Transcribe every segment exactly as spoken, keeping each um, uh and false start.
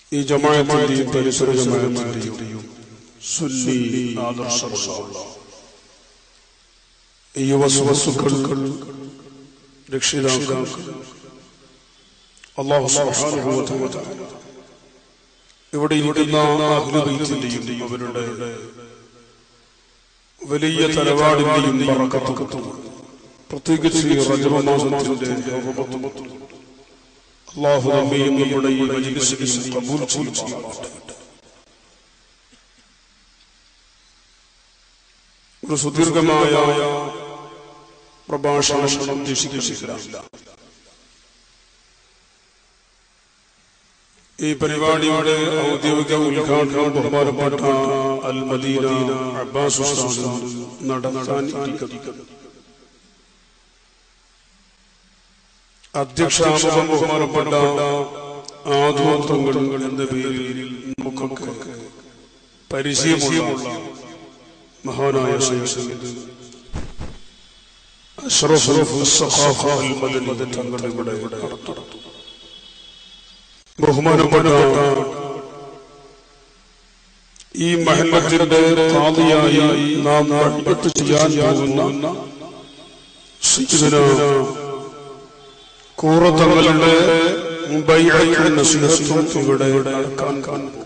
ഈ ജമാഅത്തിന്റെയും പരിസര ജമാഅത്തിന്റെയും സുന്നി ആദർശമുള്ള ഈ യുവസുഹൃത്തുക്കൾ, രക്ഷിതാക്കൾ, അല്ലാഹു സുബ്ഹാനഹു വ തആല ഇവിടെ ഇരിക്കുന്ന അഹ്ലു ബൈത്തിന്റെയും അവരുടെ വലിയ തലവാടിന്റെയും ബറക്കത്തും പ്രത്യേകിച്ച് റജബ് മാസത്തിന്റെ അല്ലാഹു നമ്മയും നമ്മുടെ ഈ മജ്ലിസിനെയും ഖബൂൽ ചെയ്യുമാറാകട്ടെ. ഒരു സുദീർഘമായ പ്രഭാഷണം ഉദ്ദേശിക്കുന്നില്ല. ഈ പരിപാടിയുടെ ഔദ്യോഗിക ഉദ്ഘാടനം ബഹുമാനപ്പെട്ട അൽ മദീന അബ്ബാസ് ഉസ്താദ് നടത്താൻ അധ്യക്ഷാമുഖം ബഹുമാനപ്പെട്ട ആദൂതങ്ങൾ എന്ന പേരിൽ നമുക്കൊക്കെ പരിചയമുള്ള മഹാനായ സയ്യിദ് അഷ്റഫുൽ സഖാഫ അൽ മദനി തങ്ങൾ ഇവിടെ നടത്തുന്നു. ബഹുമാനപ്പെട്ട ഈ മഹല്ലത്തിന്റെ ഖാദിയായി നാം നടത്തി ചെയ്യാൻ പോകുന്ന സയ്യിദുനാ കൂറത്തങ്ങളുടെ ബൈഅത്തും നസീഹത്തും ഇവിടെ നടക്കാൻ കാണുന്നു.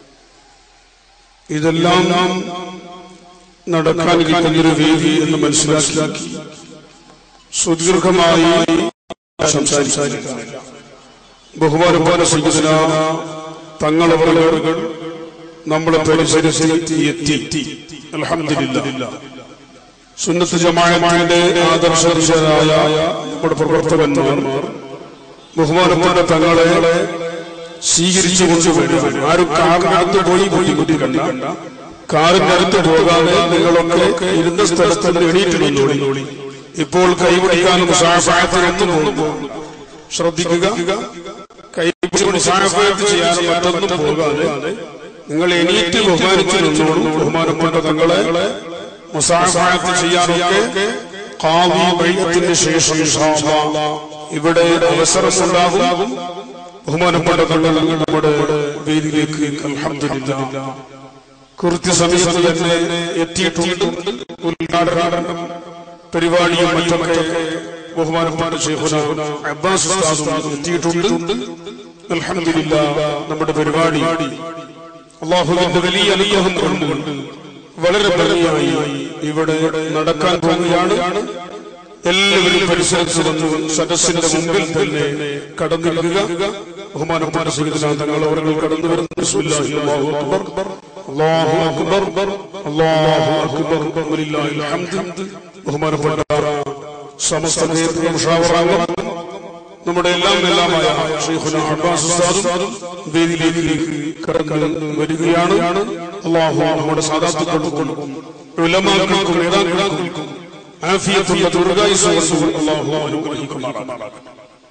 ഇതെല്ലാം നടക്കാനിരിക്കുന്നൊരു വേദി എന്ന് മനസ്സിലാക്കി സുദീർഘമായി സംസാരിക്കാൻ ബഹുമാനപ്പെട്ട സയ്യിദുനാ തങ്ങളവറുകൾ നമ്മളെ പരിസരത്തിൽ എത്തി. അൽഹംദുലില്ലാഹ് സുന്നത്ത് ജമാഅത്തിന്റെ ആദർശരായ നമ്മുടെ പ്രവർത്തകന്മാർ ബഹുമാനപ്പെട്ട തങ്ങളെ സ്വീകരിച്ചു കൊണ്ടുവരും. ആരും കാറിനടുത്ത് പോയി ബുദ്ധിമുട്ടി കണ്ട, കാറിനടുത്ത് പോകാതെ നിങ്ങളൊക്കെ ഇരുന്ന സ്ഥലത്ത് എണീറ്റ് നിന്നോളി. ഇപ്പോൾ കൈപിടിക്കാനും മുസാഫഹത്തിനൊന്നും പോകും. ശ്രദ്ധിക്കുക, കൈപിടിച്ച് മുസാഫഹത്ത് ചെയ്യാനും മറ്റൊന്നും പോകാതെ നിങ്ങൾ എണീറ്റ് ബഹുമാനിച്ചു നിന്നോളൂ. ബഹുമാനപ്പെട്ട തങ്ങളെ മുസാഫഹത്ത് ചെയ്യാനൊക്കെ ഖാദി ബൈഅത്തിന് ശേഷം ഇൻഷാ അല്ലാഹ് ഇവിടെ അവസരമുണ്ടാകും. ബഹുമാനപ്പെട്ട തങ്ങൾ നമ്മുടെ വേദിയിലേക്ക് അൽഹംദുലില്ലാഹ് കൃത്യസമയത്ത് തന്നെ എത്തിയിട്ടുണ്ട്. ഉദ്ഘാടനം പരിപാടിയും മറ്റൊക്കെ ബഹുമാനപ്പെട്ട ശൈഖുനാ അബ്ബാസ് ഉസ്താദും എത്തിയിട്ടുണ്ട്. അൽഹംദുലില്ലാഹ് നമ്മുടെ പരിപാടി അല്ലാഹുവിന്റെ വലിയ അനുഗ്രഹം കൊണ്ട് വളരെ ഭംഗിയായി ഇവിടെ നടക്കാൻ പോവുകയാണ്. എല്ലാവരും പരിസരത്ത് വന്ന് സദസ്സിന്റെ മുമ്പിൽ തന്നെ കടന്നിരിക്കുക. ബഹുമാനപ്പെട്ട സയ്യിദുനാ തങ്ങൾ അവരുടെ കടന്നു വരുന്നു. ബിസ്മില്ലാഹി അല്ലാഹു അക്ബർ അല്ലാഹു അക്ബർ അല്ലാഹു അക്ബർ വലില്ലാഹിൽ ഹംദ്. ബഹുമാനപ്പെട്ട സമസ്ത മുഷാവറ നമ്മുടെ എല്ലാം എല്ലാമായ ശൈഖുനാ അബ്ബാസ് ഉസ്താദും വേദിയിലേക്ക് കടന്നു വരികയാണ്. അല്ലാഹു നമ്മുടെ സാദാത്തുക്കൾക്കും ഉലമാക്കൾക്കും നേതാക്കൾക്കും ആഫിയത്തുള്ള ദീർഘായുസ്സ് അല്ലാഹു അനുഗ്രഹിക്കുമാറാകട്ടെ.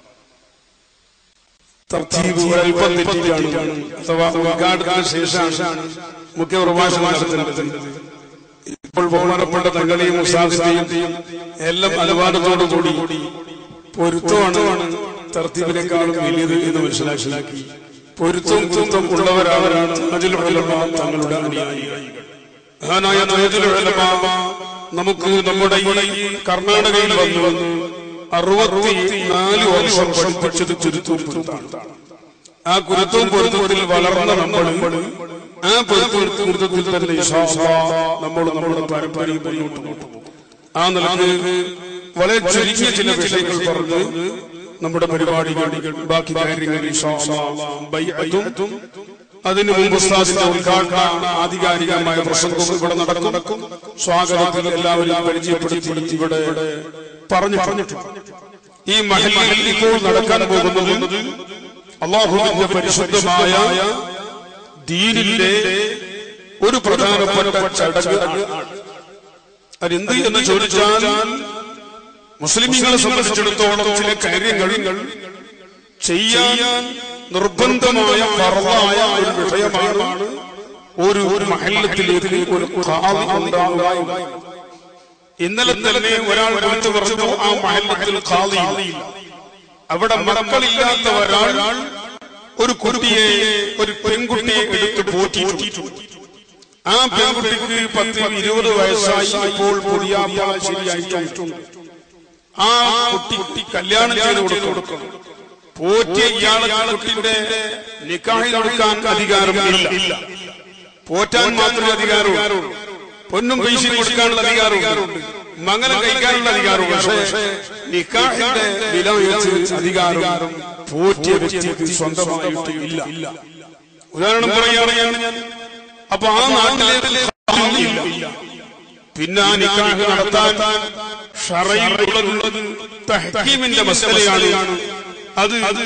തർത്തീബ് അല്പം തെറ്റിയാണ്. അഥവാ ഉദ്ഘാടനത്തിന് ശേഷമാണ് മുഖ്യ പ്രഭാഷണം നടത്തുന്നത്. ഇപ്പോൾ ബഹുമാനപ്പെട്ട തങ്ങളെയും ഉസ്താദിനെയും എല്ലാം അനുവാദത്തോടുകൂടി പൊരുത്തമാണ് തർത്തീബിനേക്കാളും വലിയത് എന്ന് മനസ്സിലാക്കി പൊരുത്തം പൊരുത്തം ഉള്ളവരാണ് താജുൽ ഉലമാ തങ്ങളുടെ അനുയായികൾ. മഹാനായ താജുൽ ഉലമാ നമുക്ക് നമ്മുടെ ഈ കർണാടകയിൽ വന്നു വന്ന് അറുപത്തി നാല് വർഷം പഠിപ്പിച്ചത് ചുരുത്തവും പൊരുത്താണ്. ആ കുരുത്തവും പൊരുത്തത്തിൽ വളർന്ന നമ്മൾ ആ പൊരുത്തത്തിൽ തന്നെ ഇൻഷാ അല്ലാഹ് നമ്മൾ നമ്മുടെ പാരമ്പര്യം മുന്നോട്ട് പോകും. ആ നിലക്ക് വളരെ ചുരുങ്ങിയ ചില വിഷയങ്ങൾ പറഞ്ഞ് നമ്മുടെ പരിപാടികൾ ബാക്കി കാര്യങ്ങൾ ഇൻഷാ അല്ലാഹ് ബൈഅത്തും അതിന് മുമ്പ് ഉസ്താദിന്റെ ഉദ്ഘാടന ആധികാരികമായ പ്രസംഗവും ഇവിടെ നടക്കും. സ്വാഗതത്തിൽ എല്ലാവരും പരിചയപ്പെടുത്തി ഇവിടെ പറഞ്ഞു പറഞ്ഞിട്ടുണ്ട്. ഈ മഹല്ലിൽ ഇപ്പോൾ നടക്കാൻ പോകുന്നത് അല്ലാഹുവിന്റെ പരിശുദ്ധമായ ദീനിന്റെ ഒരു പ്രധാനപ്പെട്ട ചടങ്ങ്. അതെന്ത് എന്ന് ചോദിച്ചാൽ മുസ്ലിമീങ്ങളെ സംബന്ധിച്ചിടത്തോളം ചില കാര്യങ്ങൾ ചെയ്യാൻ നിർബന്ധമായ ഫർളായ ഒരു വിഷയമാണ് ഒരു ഒരു മഹല്ലത്തിലേക്ക് ഒരു ഖാദി ഉണ്ടാവുക. ഇന്നലെ തന്നെ ഒരാൾ വിളിച്ചു പറഞ്ഞു ആ മഹല്ലത്തിൽ ഖാദി അവിടെ മക്കളില്ലാത്ത ഒരാൾ ഒരു കുട്ടിയെ ഒരു പെൺകുട്ടിയെ എടുത്ത് പോറ്റിയിട്ടുണ്ട്. ആ പെൺകുട്ടിക്ക് പത്ത് ഇരുപത് വയസ്സായി. ഇപ്പോൾ പുതിയാപ്പിള ശരിയായിട്ടുണ്ട്. ആ കുട്ടി കല്യാണം ചെയ്ത് കൊടുക്കണം. പോറ്റിയ ഇയാളെ കുട്ടിയുടെ നിക്കാഹ് നടക്കാൻ അധികാരം ഇല്ല. പോറ്റാൻ മാത്രമേ അധികാരമുള്ളൂ. പൊന്നും പൈസയും കൊടുക്കാനുള്ള അധികാരമുണ്ട്. മംഗലം കഴിക്കാനുള്ള അധികാരമുണ്ട്. പക്ഷേ നിക്കാഹിന്റെ വില വെച്ച് അധികാരം പോറ്റിയ വ്യക്തിക്ക് സ്വന്തമായിട്ട് ഇല്ല. ഉദാഹരണം പറയുകയാണ് ഞാൻ. അപ്പൊ ആ നാട്ടിലെ ഇല്ല. പിന്നെ ആ നിക്കാഹ് നടത്താൻ ശറഈഉള്ളത് തഹ്കീമിന്റെ മസലയാണ്. അത് അത്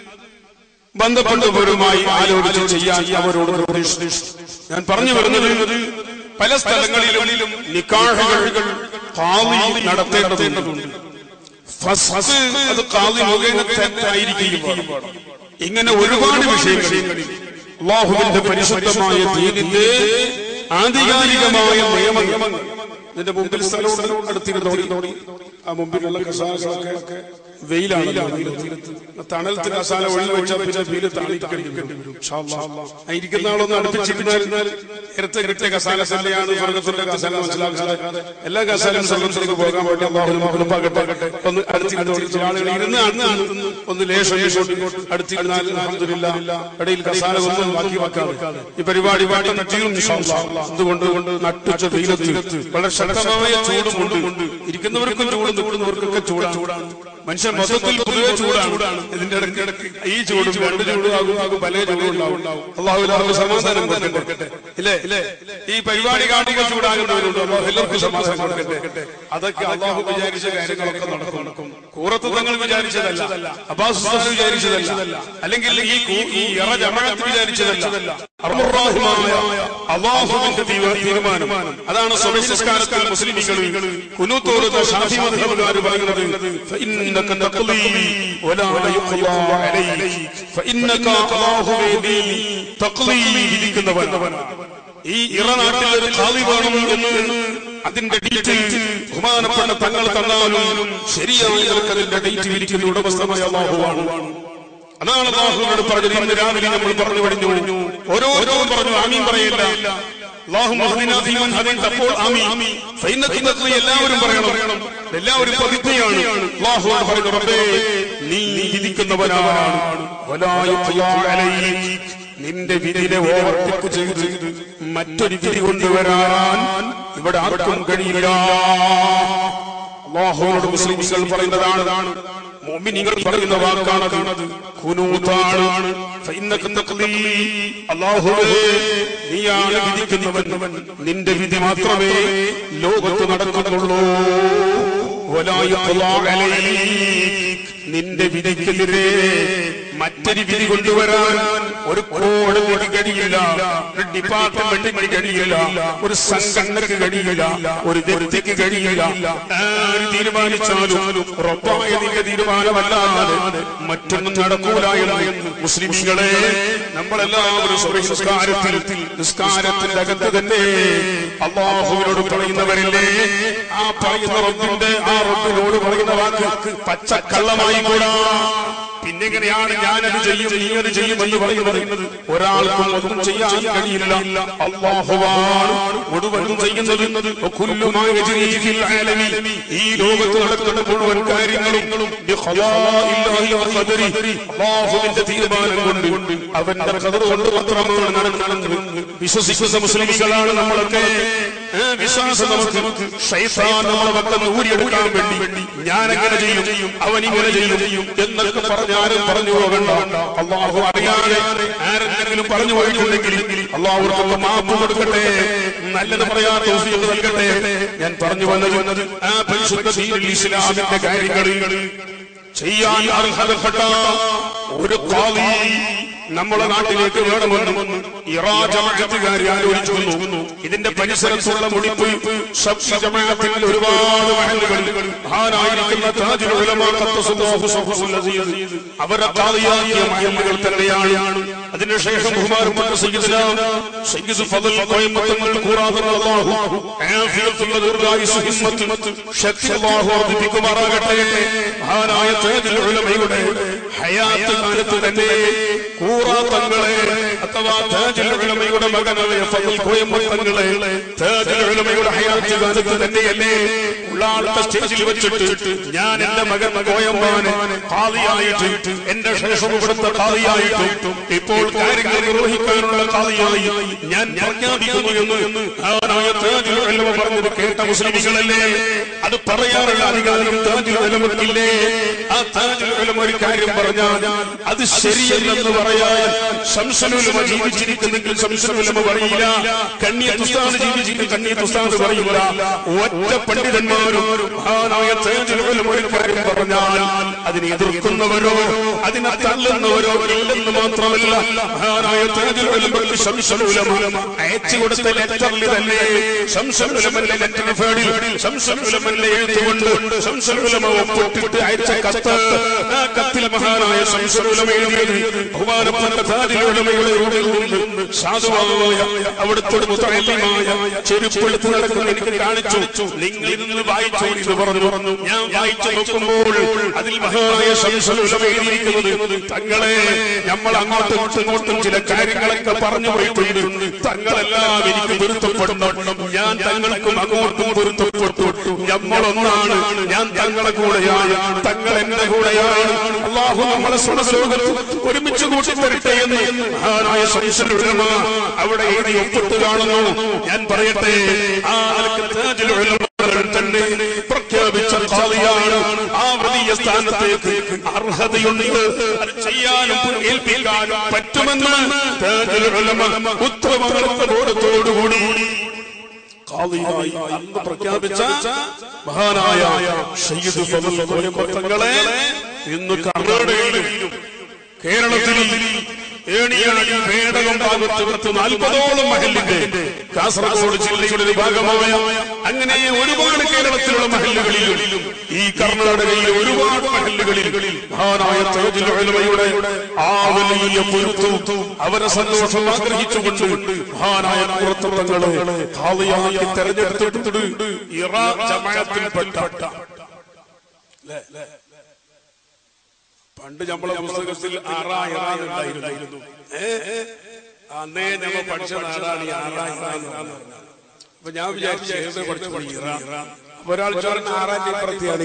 ബന്ധപ്പെട്ടവരുമായി ആലോചിച്ച് ചെയ്യാൻ അവരോട് നിർദ്ദേശിച്ചു. ഞാൻ പറഞ്ഞു വരുന്നത് പല സ്ഥലങ്ങളിലും നിക്കാഹുകൾ ഖാളി നടത്തേണ്ടതുണ്ട്. ഫസ്ഖ് അത് ഖാളി മുഖേന തെറ്റായിരിക്കും. ഇങ്ങനെ ഒരുപാട് വിഷയങ്ങളിൽ അല്ലാഹുവിന്റെ പരിശുദ്ധമായ ദീനിന്റെ ആധികാരികമായ നിയമങ്ങൾ ഇതിന്റെ മുമ്പിൽ സ്ഥലവും അടുത്തിരുന്നോടി ആ മുമ്പിലുള്ള കസാലകളൊക്കെ വെയിലാണ്. തണലത്തിന് കസാല ഒഴിൽ വെച്ചാൽ പിന്നെ വെയില് താണിക്കേണ്ടി വരും. ഇരിക്കുന്ന ആളൊന്ന് അടുപ്പിച്ചിരുന്നാൽ നേരത്തെ കിട്ടിയ കസാല സല്ലയാണ് സ്വർഗത്തിന്റെ കസാല മനസ്സിലാക്കാതെ എല്ലാ കസാലും സ്വർഗത്തിലേക്ക് പോകാൻ വേണ്ടി അല്ലാഹുവിനെ ഒന്ന് അടുത്തിരുന്നോടി ആളുകൾ ഇരുന്ന് അന്ന് ഒന്ന് ലേശം അടുത്തിരുന്നാൽ അൽഹംദുലില്ലാഹ് ഇടയിൽ കസാല ഒന്നും ബാക്കി വെക്കാതെ ഈ പരിപാടി പാടി നട്ടിയും അതുകൊണ്ട് കൊണ്ട് നട്ടുച്ച വെയിലത്ത് വളരെ ശക്തമായ ചൂടുമുണ്ട്. ഇരിക്കുന്നവർക്കും ചൂടും നിൽക്കുന്നവർക്കൊക്കെ ചൂടാണ്. മനുഷ്യൻ മൊത്തത്തിൽ പൊതുവെ ചൂടാണ്. ഇതിന്റെ ഇടയ്ക്ക് ഈ ചൂടും രണ്ട് ചൂടും ആകും പല ചൂടുണ്ടാവും. അല്ലാഹു എല്ലാവർക്കും സമാധാനം കൊടുക്കട്ടെ. ഇല്ലേ ഇല്ലേ ഈ പരിപാടി കാട്ടിക ചൂടാകുന്നവരുണ്ട്. അല്ലാഹു എല്ലാവർക്കും സമാധാനം കൊടുക്കട്ടെ. അതൊക്കെ അല്ലാഹു വിചാരിച്ച കാര്യങ്ങളൊക്കെ നടക്കും. കൂറത്ത് തങ്ങൾ വിചാരിച്ചതല്ല, അബ്ബാസ് ഉസ്താദ് വിചാരിച്ചതല്ല, അല്ലെങ്കിൽ ഈ ഇറ ജമാഅത്ത് വിചാരിച്ചതല്ല. അർഹമായ അല്ലാഹുവിന്റെ തീരുമാനം. അതാണ് സുബ്ഹി നിസ്കാരത്തിൽ മുസ്ലിമീങ്ങൾ ഖുനൂത്ത് ഓതുന്ന ശാഫി മദ്ഹബുകാർ പറയുന്നത് ഫഇന്നക തഖ്ലി വലാ യുഖ്ലാ അലൈക. ഫഇന്നക അല്ലാഹുവേ തഖ്ലി വിധിക്കുന്നവനാണ്. ഈ ഇറനാട്ടിൽ ഒരു ഖാളി വേണം എന്ന് അതിന്റെ ഡേറ്റ് ബഹുമാനപ്പെട്ട തങ്ങൾ തന്നാലും ശരിയായി അതിന്റെ ഡേറ്റ് വിധിക്കുന്ന ഉടമസ്ഥമായ അല്ലാഹുവാണ്. അതാണ് അല്ലാഹുവിനോട് പറഞ്ഞത്. ഇന്ന് രാവിലെ നമ്മൾ പറഞ്ഞു കഴിഞ്ഞു. ഓരോരുത്തരും പറഞ്ഞു ആമീൻ പറയില്ല. അപ്പോൾ എല്ലാവരും പറയണം. എല്ലാവരും പ്രതിജ്ഞയാണ്. അല്ലാഹുവോട് പറയുന്നു, റബ്ബേ നീ വിധിക്കുന്നവനാണ്. നിന്റെ വിധിനെ ഓവർടേക്ക് ചെയ്ത് മറ്റൊരു വിധി കൊണ്ടുവരാൻ ഇവിടെ ആർക്കും കഴിയില്ല. അല്ലാഹുവോട് മുസ്ലിംകൾ പറയുന്നതാണ്. മുഅ്മിനീങ്ങൾ പറയുന്ന വാക്കാണത്. ഖുനൂതാണ്. ഫഇന്നക തഖ്ലി, അല്ലാഹുവേ നീയാണ് വിധിക്കുന്നവൻ. നിന്റെ വിധി മാത്രമേ ലോകത്ത് നടക്കുന്നുള്ളൂ. വലാ യുഖ്ലാ അലൈക, നിന്റെ വിധിക്കെതിരെ മറ്റൊരു വിധി കൊണ്ടുവരാൻ ഒരു കോടതിക്ക് കഴിയില്ല, ഒരു ഡിപ്പാർട്ട്മെന്റിന് കഴിയില്ല, ഒരു സംഘടനക്ക് കഴിയില്ല, ഒരു വ്യക്തിക്ക് കഴിയില്ല. ആര് തീരുമാനിച്ചാലും റബ്ബായ നിന്റെ തീരുമാനമല്ലാതെ മറ്റൊന്നും നടക്കൂല എന്ന് മുസ്ലിമീങ്ങളെ നമ്മളെല്ലാവരും സുബ്ഹി നിസ്കാരത്തിൽ നിസ്കാരത്തിന്റെ അകത്ത് തന്നെ അല്ലാഹുവിനോട് പറയുന്നവരില്ലേ? ആ പറയുന്ന റബ്ബിന്റെ ആ റബ്ബിനോട് പറയുന്ന വാക്ക് പച്ചക്കള്ളമായി കൂടാ. പിന്നെങ്ങനെയാണ് ഞാനത് ചെയ്യും നീയത് ചെയ്യുമെന്ന് പറയുന്നത്? ഒരാൾക്കും ഒന്നും ചെയ്യാൻ കഴിയില്ല. അല്ലാഹുവാണ് മുഴുവനും ചെയ്യുന്നത്. ഈ ലോകത്ത് നടക്കുന്ന മുഴുവൻ കാര്യങ്ങളും അല്ലാഹുവിന്റെ തീരുമാനം കൊണ്ട് അവന്റെ ഖദർ കൊണ്ട് മാത്രമാണ് നടക്കുന്നത്. വിശ്വസിക്കുന്ന മുസ്ലിംകളാണ് നമ്മളൊക്കെ. വിശ്വാസം നമുക്ക് ശൈത്താൻ നമ്മളെ മക്കളെ ഊരിയെടുക്കാൻ വേണ്ടി ഞാൻ എങ്ങനെ ചെയ്യും അവൻ ഇങ്ങനെ ചെയ്യും എന്നൊക്കെ പറഞ്ഞാലും പറഞ്ഞു പോകണ്ട. അല്ലാഹു അറിയാതെ ആരെങ്കിലും പറഞ്ഞു പോയിട്ടുണ്ടെങ്കിൽ അല്ലാഹുവർക്ക് മാപ്പ് കൊടുക്കട്ടെ, നല്ലത് പറയാൻ തൗഫീഖ് നൽകട്ടെ. ഞാൻ പറഞ്ഞു വന്നത് ആ പരിശുദ്ധ ദീനുൽ ഇസ്ലാമിന്റെ കാര്യങ്ങൾ ചെയ്യാൻ അർഹതപ്പെട്ട ഒരു ഖാളി നമ്മുടെ നാട്ടിലേക്ക് വേണമെന്ന് ഇറാ ജമാഅത്തുകാർ ആലോചിച്ചു വന്നു. ഇതിന്റെ പരിസരത്തുള്ള മുടിപ്പ് ശബ്ദ ജമാഅത്തിൽ ഒരുപാട് മഹല്ലുകൾ മഹാനായിരിക്കുന്ന താജുൽ ഉലമാ ഖദ്ദസല്ലാഹു സഫഹുൽ അസീസ് അവരെ ഖാളിയാക്കിയ മഹല്ലുകൾ തന്നെയാണ്. അതിനുശേഷം ബഹുമാനപ്പെട്ട സയ്യിദുനാ സയ്യിദ് ഫദൽ ഖൈമത്തുൽ ഖുറാൻ അല്ലാഹു ആഫിയത്തുൽ ദീർഘായുസ് ഹിമ്മത്ത് ശക്തി അല്ലാഹു വർദ്ധിപ്പിക്കുമാറാകട്ടെ. മഹാനായ താജുൽ ഉലമയുടെ ഹയാത്ത് കാലത്ത് തന്നെ കൂറ തങ്ങളെ അഥവാ താജുൽ ഉലമയുടെ മകനായ ഫضل കോയമ്മ തങ്ങളെ താജുൽ ഉലമയുടെ ഹയാത്ത് കാലത്ത് തന്നെയല്ലേ ഉള്ളാളത്തെ സ്റ്റേജിൽ വെച്ചിട്ട് ഞാൻ എന്റെ മകൻ കോയമ്മാനെ ഖാദിയായിട്ട് എന്റെ ശേഷം ഇവിടുത്തെ ഖാദിയായിട്ട് ഇപ്പോൾ കാര്യങ്ങൾ നിർവഹിക്കാനുള്ള ഖാദിയായി ഞാൻ പ്രഖ്യാപിക്കുന്നു എന്ന് ആരായ താജുൽ ഉലമ പറഞ്ഞത് കേട്ട മുസ്ലിമുകളല്ലേ? അത് പറയാനുള്ള അധികാരം താജുൽ ഉലമക്കില്ലേ? ആ താജുൽ ഉലമ ഒരു കാര്യം പറഞ്ഞാൽ അത് ശരിയല്ലെന്ന് പറയാൻ ശംസുൽ ഉലമ ജീവിച്ചിരിക്കുന്നെങ്കിൽ ശംസുൽ ഉലമ പറയില്ല, കണ്ണിയത്ത് ഉസ്താദ് ജീവിച്ചിരിക്കും കണ്ണിയത്ത് ഉസ്താദ് പറയില്ല. ഒറ്റ പണ്ഡിതന്മാരും മഹാനായ താജുൽ ഉലമ ഒരു കാര്യം പറഞ്ഞാൽ അതിനെ എതിർക്കുന്നവരോ അതിനെ തള്ളുന്നവരോ ഇല്ലെന്ന് മാത്രമല്ല, മഹാനായ താജുൽ ഉലമക്ക് ശംസുൽ ഉലമ അയച്ചു കൊടുത്ത ലെറ്ററിൽ തന്നെ ശംസുൽ ഉലമയുടെ ലെറ്റർ ഫേഡിൽ ശംസുൽ ഉലമയുടെ എഴുത്തുകൊണ്ട് ശംസുൽ ഉലമ ഒപ്പിട്ടിട്ട് അയച്ച കത്ത്, ആ കത്തിൽ മഹാനായ ശംസുൽ ഉലമ എഴുതിയത് ബഹുമാനപ്പെട്ട താജുൽ ഉലമയുടെ റൂമിൽ നിന്ന് സാധുവായ അവിടുത്തെ മുതഅല്ലിമായ ചെരുപ്പെടുത്ത് നടക്കുന്ന എനിക്ക് കാണിച്ചു. നിങ്ങൾ ഇന്ന് വായിച്ചു എന്ന് പറഞ്ഞു. ഞാൻ വായിച്ചു നോക്കുമ്പോൾ അതിൽ മഹാനായ ശംസുൽ ഉലമ എഴുതിയിരിക്കുന്നത്, തങ്ങളെ നമ്മൾ അങ്ങോട്ടും ഇങ്ങോട്ടും ചില കാര്യങ്ങളൊക്കെ പറഞ്ഞു പോയിട്ടുണ്ട്, തങ്ങളെല്ലാം എനിക്ക് പൊരുത്തപ്പെടണം, ഞാൻ തങ്ങൾക്കും അങ്ങോട്ടും പൊരുത്തപ്പെട്ടു, നമ്മളൊന്നാണ്, ഞാൻ തങ്ങളെ കൂടെയാണ്, തങ്ങൾ എന്റെ കൂടെയാണ്, അല്ലാഹു നമ്മളെ സ്വർഗ്ഗലോകത്ത് ഒരുമിച്ച് കൂട്ടിത്തരട്ടെ എന്ന് മഹാനായ ശംസുൽ ഉലമ അവിടെ എഴുതി ഒപ്പിട്ട് കാണുന്നു. ഞാൻ പറയട്ടെ, ആ താജുൽ ഉലമ തന്നെ പ്രഖ്യാപിച്ച ഖാദിയാണ്. ആ വലിയ സ്ഥാനത്തേക്ക് അർഹതയുണ്ട്, അത് ചെയ്യാനും ഏൽപ്പിക്കാനും പറ്റുമെന്ന് താജുൽ ഉലമ ഉത്തരവാദിത്വബോധത്തോടുകൂടി ഖാദിയായി അന്ന് പ്രഖ്യാപിച്ച മഹാനായ സയ്യിദ് ഫضل കോയമ്മ തങ്ങളെ ഇന്ന് കർണാടകയിലും കേരളത്തിലും ഏണിയാടി പേടകം ഭാഗത്ത് പത്ത് നാൽപ്പതോളം മഹല്ലിന്റെ കാസർഗോഡ് ജില്ലയുടെ ഒരു ഭാഗമായ അങ്ങനെ ഒരുപാട് കേരളത്തിലുള്ള മഹല്ലുകളിലും ഈ കർണാടകയിലെ ഒരുപാട് മഹല്ലുകളിൽ മഹാനായ താജുൽ ഉലമയുടെ ആ വലിയ പൊരുത്തം അവരെ സന്തോഷം ആഗ്രഹിച്ചുകൊണ്ട് മഹാനായ പുറത്തുകളെ ഖാദിയായി തെരഞ്ഞെടുത്തിട്ടുണ്ട്. ഇറ ജമാഅത്തിൽപ്പെട്ട പണ്ട് നമ്മളെ പുസ്തകത്തിൽ ആറായിരം അന്നേ ഞമ്മ പഠിച്ച നാടാണ് ഈ ആറായിരം. അപ്പൊ ഞാൻ വിചാരിച്ചു പഠിച്ചു ഒരാൾ ആറാം പ്രത്യാണ്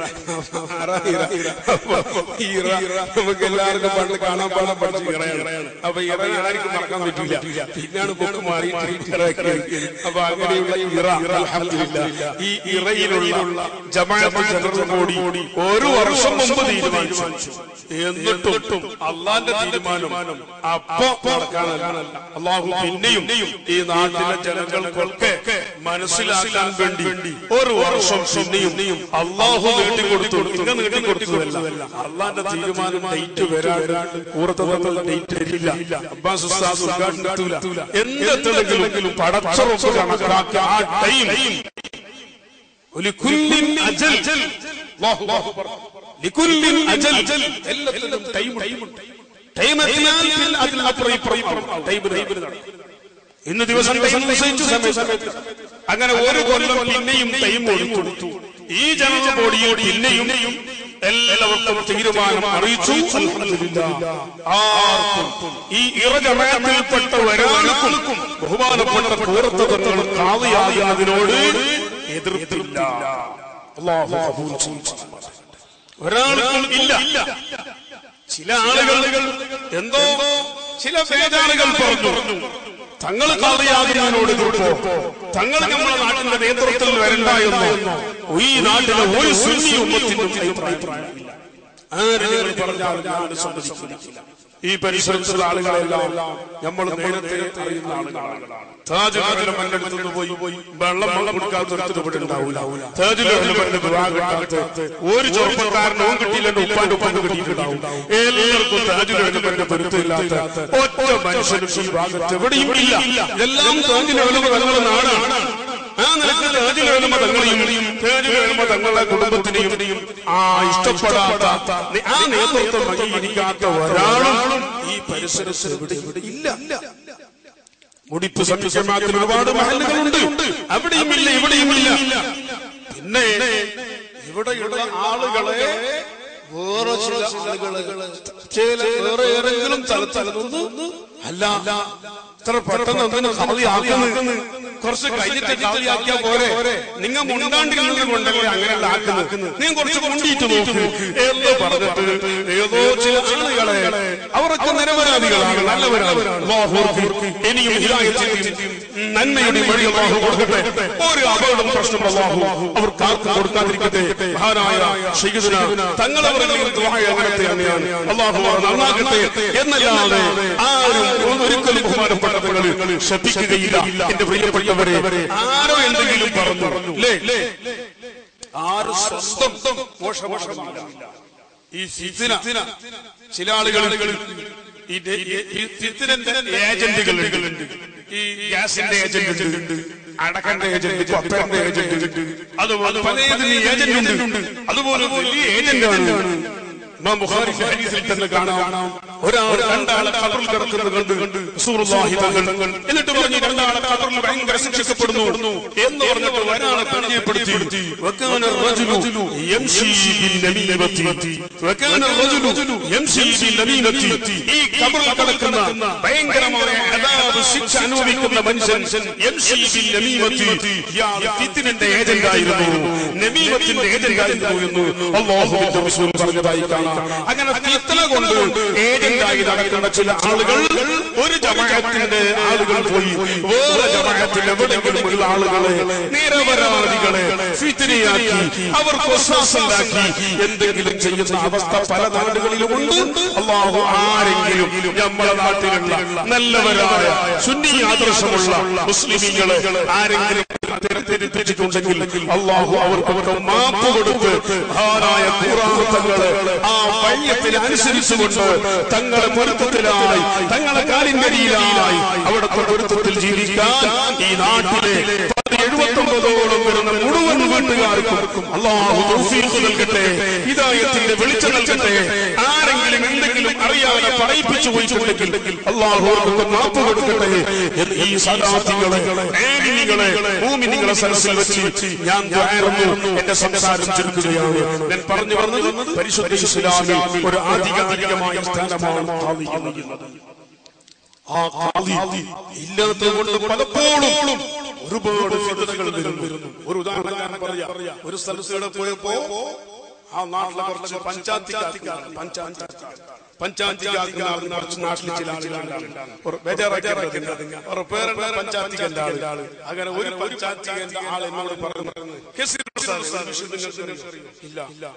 നമുക്ക് എല്ലാവർക്കും പണ്ട് കാണാൻ പാടാൻ പഠിച്ചു ഇറയാണ്. അപ്പൊ ഇറ ആർക്കും മറക്കാൻ പറ്റില്ല, പിന്നാണ് ബുക്ക് മാറി. അപ്പൊ അങ്ങനെയുള്ള ഇറ അൽഹംദുലില്ലാഹ് ഈ ഇറയിലുള്ള ജമാഅത്ത് ജനറൽ ബോഡി ഒരു വർഷം മുമ്പ് തീരുമാനിച്ചു. എന്നിട്ടും അള്ളാന്റെ തീരുമാനം അപ്പൊ നടക്കാനല്ല, അള്ളാഹു പിന്നെയും ഈ നാട്ടിലെ ജനങ്ങൾക്കൊക്കെ മനസ്സിലാക്കാൻ വേണ്ടി ഒരു വർഷം പിന്നെയും അള്ളാഹു നീട്ടിക്കൊടുത്തു. ഇങ്ങനെ നീട്ടിക്കൊടുത്തതല്ല, അള്ളാന്റെ തീരുമാനം ഡേറ്റ് വരാണ്ട് പൂർത്തതങ്ങൾ ഡേറ്റ് വരില്ല. അബ്ബാസ് ഉസ്താദ് ഉദ്ഘാടനം എന്തെങ്കിലും പടച്ചറപ്പ് കണക്കാക്കി ആ ടൈം ലികുല്ലിൻ അജൽ, ലികുല്ലിൻ അജൽ, എല്ലാത്തിനും ടൈം ഉണ്ട്. ടൈം എത്തിയാൽ അതിനപ്പുറം ഇപ്പുറം ടൈം നടക്കും. ഇന്ന് ദിവസം നിശ്ചയിച്ച സമയത്ത് അങ്ങനെ ഒരു കൊല്ലം പിന്നെയും ടൈം കൊടുത്തു. ഈ ജനറൽ ബോഡിയോട് പിന്നെയും എല്ലാവർക്കും തീരുമാനം അറിയിച്ചു. അൽഹംദുലില്ലാഹ് ആർക്കും ഈ ഇറ ജമാഅത്തിൽപ്പെട്ട ഒരാൾക്കും ബഹുമാനപ്പെട്ട പൂർത്തതങ്ങൾ ഖാദിയാകുന്നതിനോട് എതിർപ്പില്ല. അല്ലാഹു ഖബൂൽ ചെയ്യട്ടെ. ഒരാൾക്കും ഇല്ല. ചില ആളുകൾ എന്തോ ചില ബേജാറുകൾ പറഞ്ഞു, തങ്ങൾ ഖാദിയാകുന്നതിനോട് എതിർപ്പോ, തങ്ങൾ നമ്മുടെ നാട്ടിന്റെ നേതൃത്വത്തിൽ വരണ്ട എന്നോ ഈ നാട്ടിലെ ഒരു സുന്നി ഉമ്മത്തിനും അഭിപ്രായമില്ല. ആരെങ്കിലും പറഞ്ഞാൽ ഞാൻ സമ്മതിക്കില്ല. ഈ പരിസരത്തുള്ള ആളുകളെല്ലാം നമ്മൾ നേരത്തെ അറിയുന്ന ആളുകളാണ്. താജുൽ ഉലമയുടെ അടുത്ത് പോയി വെള്ളം കൊടുക്കാത്തവരുണ്ടാവില്ല. താജുൽ ഉലമയുടെ ദുആ കിട്ടാത്ത ഒരു ചെറുപ്പക്കാരനോ കിട്ടിയില്ല, ഉപ്പാന്റെ ഉപ്പാന്റെ കിട്ടിയിട്ടുണ്ടാവും. എല്ലാവർക്കും താജുൽ ഉലമയുടെ പൊരുത്തമില്ലാത്ത ഒറ്റ മനുഷ്യനും ഈ ഭാഗത്ത് എവിടെയും ഇല്ല. എല്ലാം താജുൽ ഉലമ തങ്ങളുടെ നാടാണ്. ആ നിലക്ക് താജുൽ ഉലമ തങ്ങളെയും താജുൽ ഉലമ തങ്ങളുടെ കുടുംബത്തിനെയും ആ ഇഷ്ടപ്പെടാത്ത ആ നേതൃത്വം അംഗീകരിക്കാത്ത ഒരാളും ഈ പരിസരത്ത് എവിടെ ഇല്ല. മുടിപ്പ് സംശയമാക്കുന്ന ഒരുപാട് മഹല്ലുകളുണ്ട്, അവിടെയും ഇല്ല ഇവിടെയും ഇല്ല. പിന്നെ ഇവിടെയുള്ള ആളുകളെ വേറെ ചില ആളുകള് ചില വേറെ ഏതെങ്കിലും സ്ഥലത്ത് അല്ല ഇത്ര പെട്ടെന്ന് ഒന്നും കളിയാക്കുന്നു, കുറച്ച് കഴിഞ്ഞിട്ട് കളിയാക്കിയാ പോരെ, നിങ്ങൾ മുണ്ടാണ്ടിരുന്നത് കൊണ്ടല്ലേ അങ്ങനെയുള്ള ആക്കുന്നത്, നീ കുറച്ച് മുണ്ടിയിട്ട് നോക്കൂ എന്ന് പറഞ്ഞിട്ട് ഏതോ ചില ആളുകളെ അവരൊക്കെ നിരപരാധികളാണ്, നല്ലവരാണ്. ഇനിയും നന്മയുടെ വഴി അല്ലാഹു കൊടുക്കട്ടെ. ഒരു അപകടം പ്രശ്നം അല്ലാഹു അവർക്ക് ആർക്കും കൊടുക്കാതിരിക്കട്ടെ. മഹാനായ ശൈഖുനാ തങ്ങളവരുടെ ദുആ അങ്ങനത്തെ തന്നെയാണ്. അല്ലാഹു നന്നാകട്ടെ എന്നല്ലാതെ ആരും ഒരിക്കലും ബഹുമാനപ്പെട്ട ശ്രദ്ധിക്കുകയില്ല. എന്റെ പ്രിയപ്പെട്ടവരെ, ആരോ എന്തെങ്കിലും പറഞ്ഞു അല്ലേ, ആരും സ്വന്തം മോശമോശമില്ല. ഈ ഫിത്ന ചില ആളുകൾ ഈ ഫിത്നന്റെ ഏജന്റുകളുണ്ട്, ഈ ഗ്യാസിന്റെ ഏജന്റ് ഉണ്ട്, അടക്കന്റെ ഏജന്റ്, പപ്പന്റെ ഏജന്റ്, അതുപോലെ പലതിന് ഏജന്റ് ഉണ്ട്. അതുപോലെ വലിയ ഏജന്റാണ്. ഇമാം ബുഖാരി ഹദീസിൽ തന്നെ കാണാം, ഒരാൾ രണ്ടാളെ ഖബറിൽ കിടക്കുന്നത് കണ്ട് റസൂലുള്ളാഹി തങ്ങൾ എന്നിട്ട് പറഞ്ഞു രണ്ടാളെ ഖബറിൽ ഭയങ്കര ശിക്ഷിക്കപ്പെടുന്നു എന്ന് പറഞ്ഞിട്ട് ഒരാളെ പരിചയപ്പെടുത്തി. വകാന റജുലു യംശി ബിൽ നമീമത്തി, വകാന റജുലു യംശി ബിൽ നമീമത്തി. ഈ ഖബറിൽ കിടക്കുന്ന ഭയങ്കരമായ അദാബ് ശിക്ഷ അനുഭവിക്കുന്ന മനുഷ്യൻ യംശി ബിൽ നമീമത്തി, ഇയാൾ ഫിത്നന്റെ ഏജന്റ് ആയിരുന്നു, നമീമത്തിന്റെ ഏജന്റ് ആയിരുന്നു എന്ന് അല്ലാഹുവിന്റെ റസൂൽ പറഞ്ഞതായി കാണാം. അങ്ങനെ ഫിത്ന കൊണ്ട് ഏജന്റായി നടക്കുന്ന ചില ആളുകൾ, ഒരു ജമാഅത്തിന്റെ ആളുകൾ പോയി വേറെ ജമാഅത്തിൽ എവിടെയെങ്കിലും ഉള്ള ആളുകളെ, നിരപരാധികളെ ഫിത്നയാക്കി അവർക്ക് വിശ്വാസമുണ്ടാക്കി എന്തെങ്കിലും ചെയ്യുന്ന അവസ്ഥ പല നാടുകളിലുമുണ്ട്. അല്ലാഹു ആരെങ്കിലും നമ്മുടെ നാട്ടിലുള്ള നല്ലവരായ സുന്നി ആദർശമുള്ള മുസ്ലിമീങ്ങളെ ആരെങ്കിലും തെറ്റിച്ചിട്ടുണ്ടെങ്കിൽ അല്ലാഹു അവർക്കൊക്കെ മാപ്പ് കൊടുത്ത് മഹാനായ ഖുർആൻ തങ്ങളെ ആ വഴിയത്തിന് അനുസരിച്ചുകൊണ്ട് തങ്ങളെ പൊരുത്തത്തിലായി, തങ്ങളെ കാലിൻകടിയിലായി അവിടുത്തെ പൊരുത്തത്തിൽ ജീവിക്കാൻ ഈ നാട്ടിലെ എഴുപത്തി ഒമ്പതോളം വരുന്ന മുഴുവൻ വീട്ടുകാർക്കും അല്ലാഹു തൗഫീഖ് നൽകട്ടെ, ഹിദായത്തിന്റെ വെളിച്ചം നൽകട്ടെ. ആരെങ്കിലും എന്തെങ്കിലും അറിയാതെ പറയിപ്പിച്ചു പോയിട്ടുണ്ടെങ്കിൽ അല്ലാഹു അവർക്ക് മാപ്പ് കൊടുക്കട്ടെ. ഈ സദാത്തികളെ, ആലിമീങ്ങളെ, മുഅ്മിനീങ്ങളെ സദസ്സിൽ വെച്ച് ഞാൻ ദുആയിരുന്നു എന്റെ സംസാരം ചുരുക്കുകയാണ്. ഞാൻ പറഞ്ഞു വന്നത് പരിശുദ്ധ ഇസ്ലാമിൽ ഒരു ആധികാരികമായ സ്ഥാനമാണ് ഖാദി എന്നത്. ആ ഖാദി ഇല്ലാത്തത് കൊണ്ട് പലപ്പോഴും ഒരുപാട് ഫിത്നകൾ വരുന്നു. ഒരു ഉദാഹരണം ഞാൻ പറയാം. ഒരു സ്ഥലത്ത് പോയപ്പോ ആ നാട്ടിലെ കുറച്ച് പഞ്ചായത്തിക്കാർ പഞ്ചായത്തിക്കാർക്ക് കുറച്ച് നാട്ടിൽ ചില ആളുകളുണ്ടാണ് പഞ്ചായത്തിക്കന്റെ ആള്. അങ്ങനെ ഒരു പഞ്ചായത്തിക്കന്റെ ആൾ എന്നോട് പറഞ്ഞു, ഇല്ല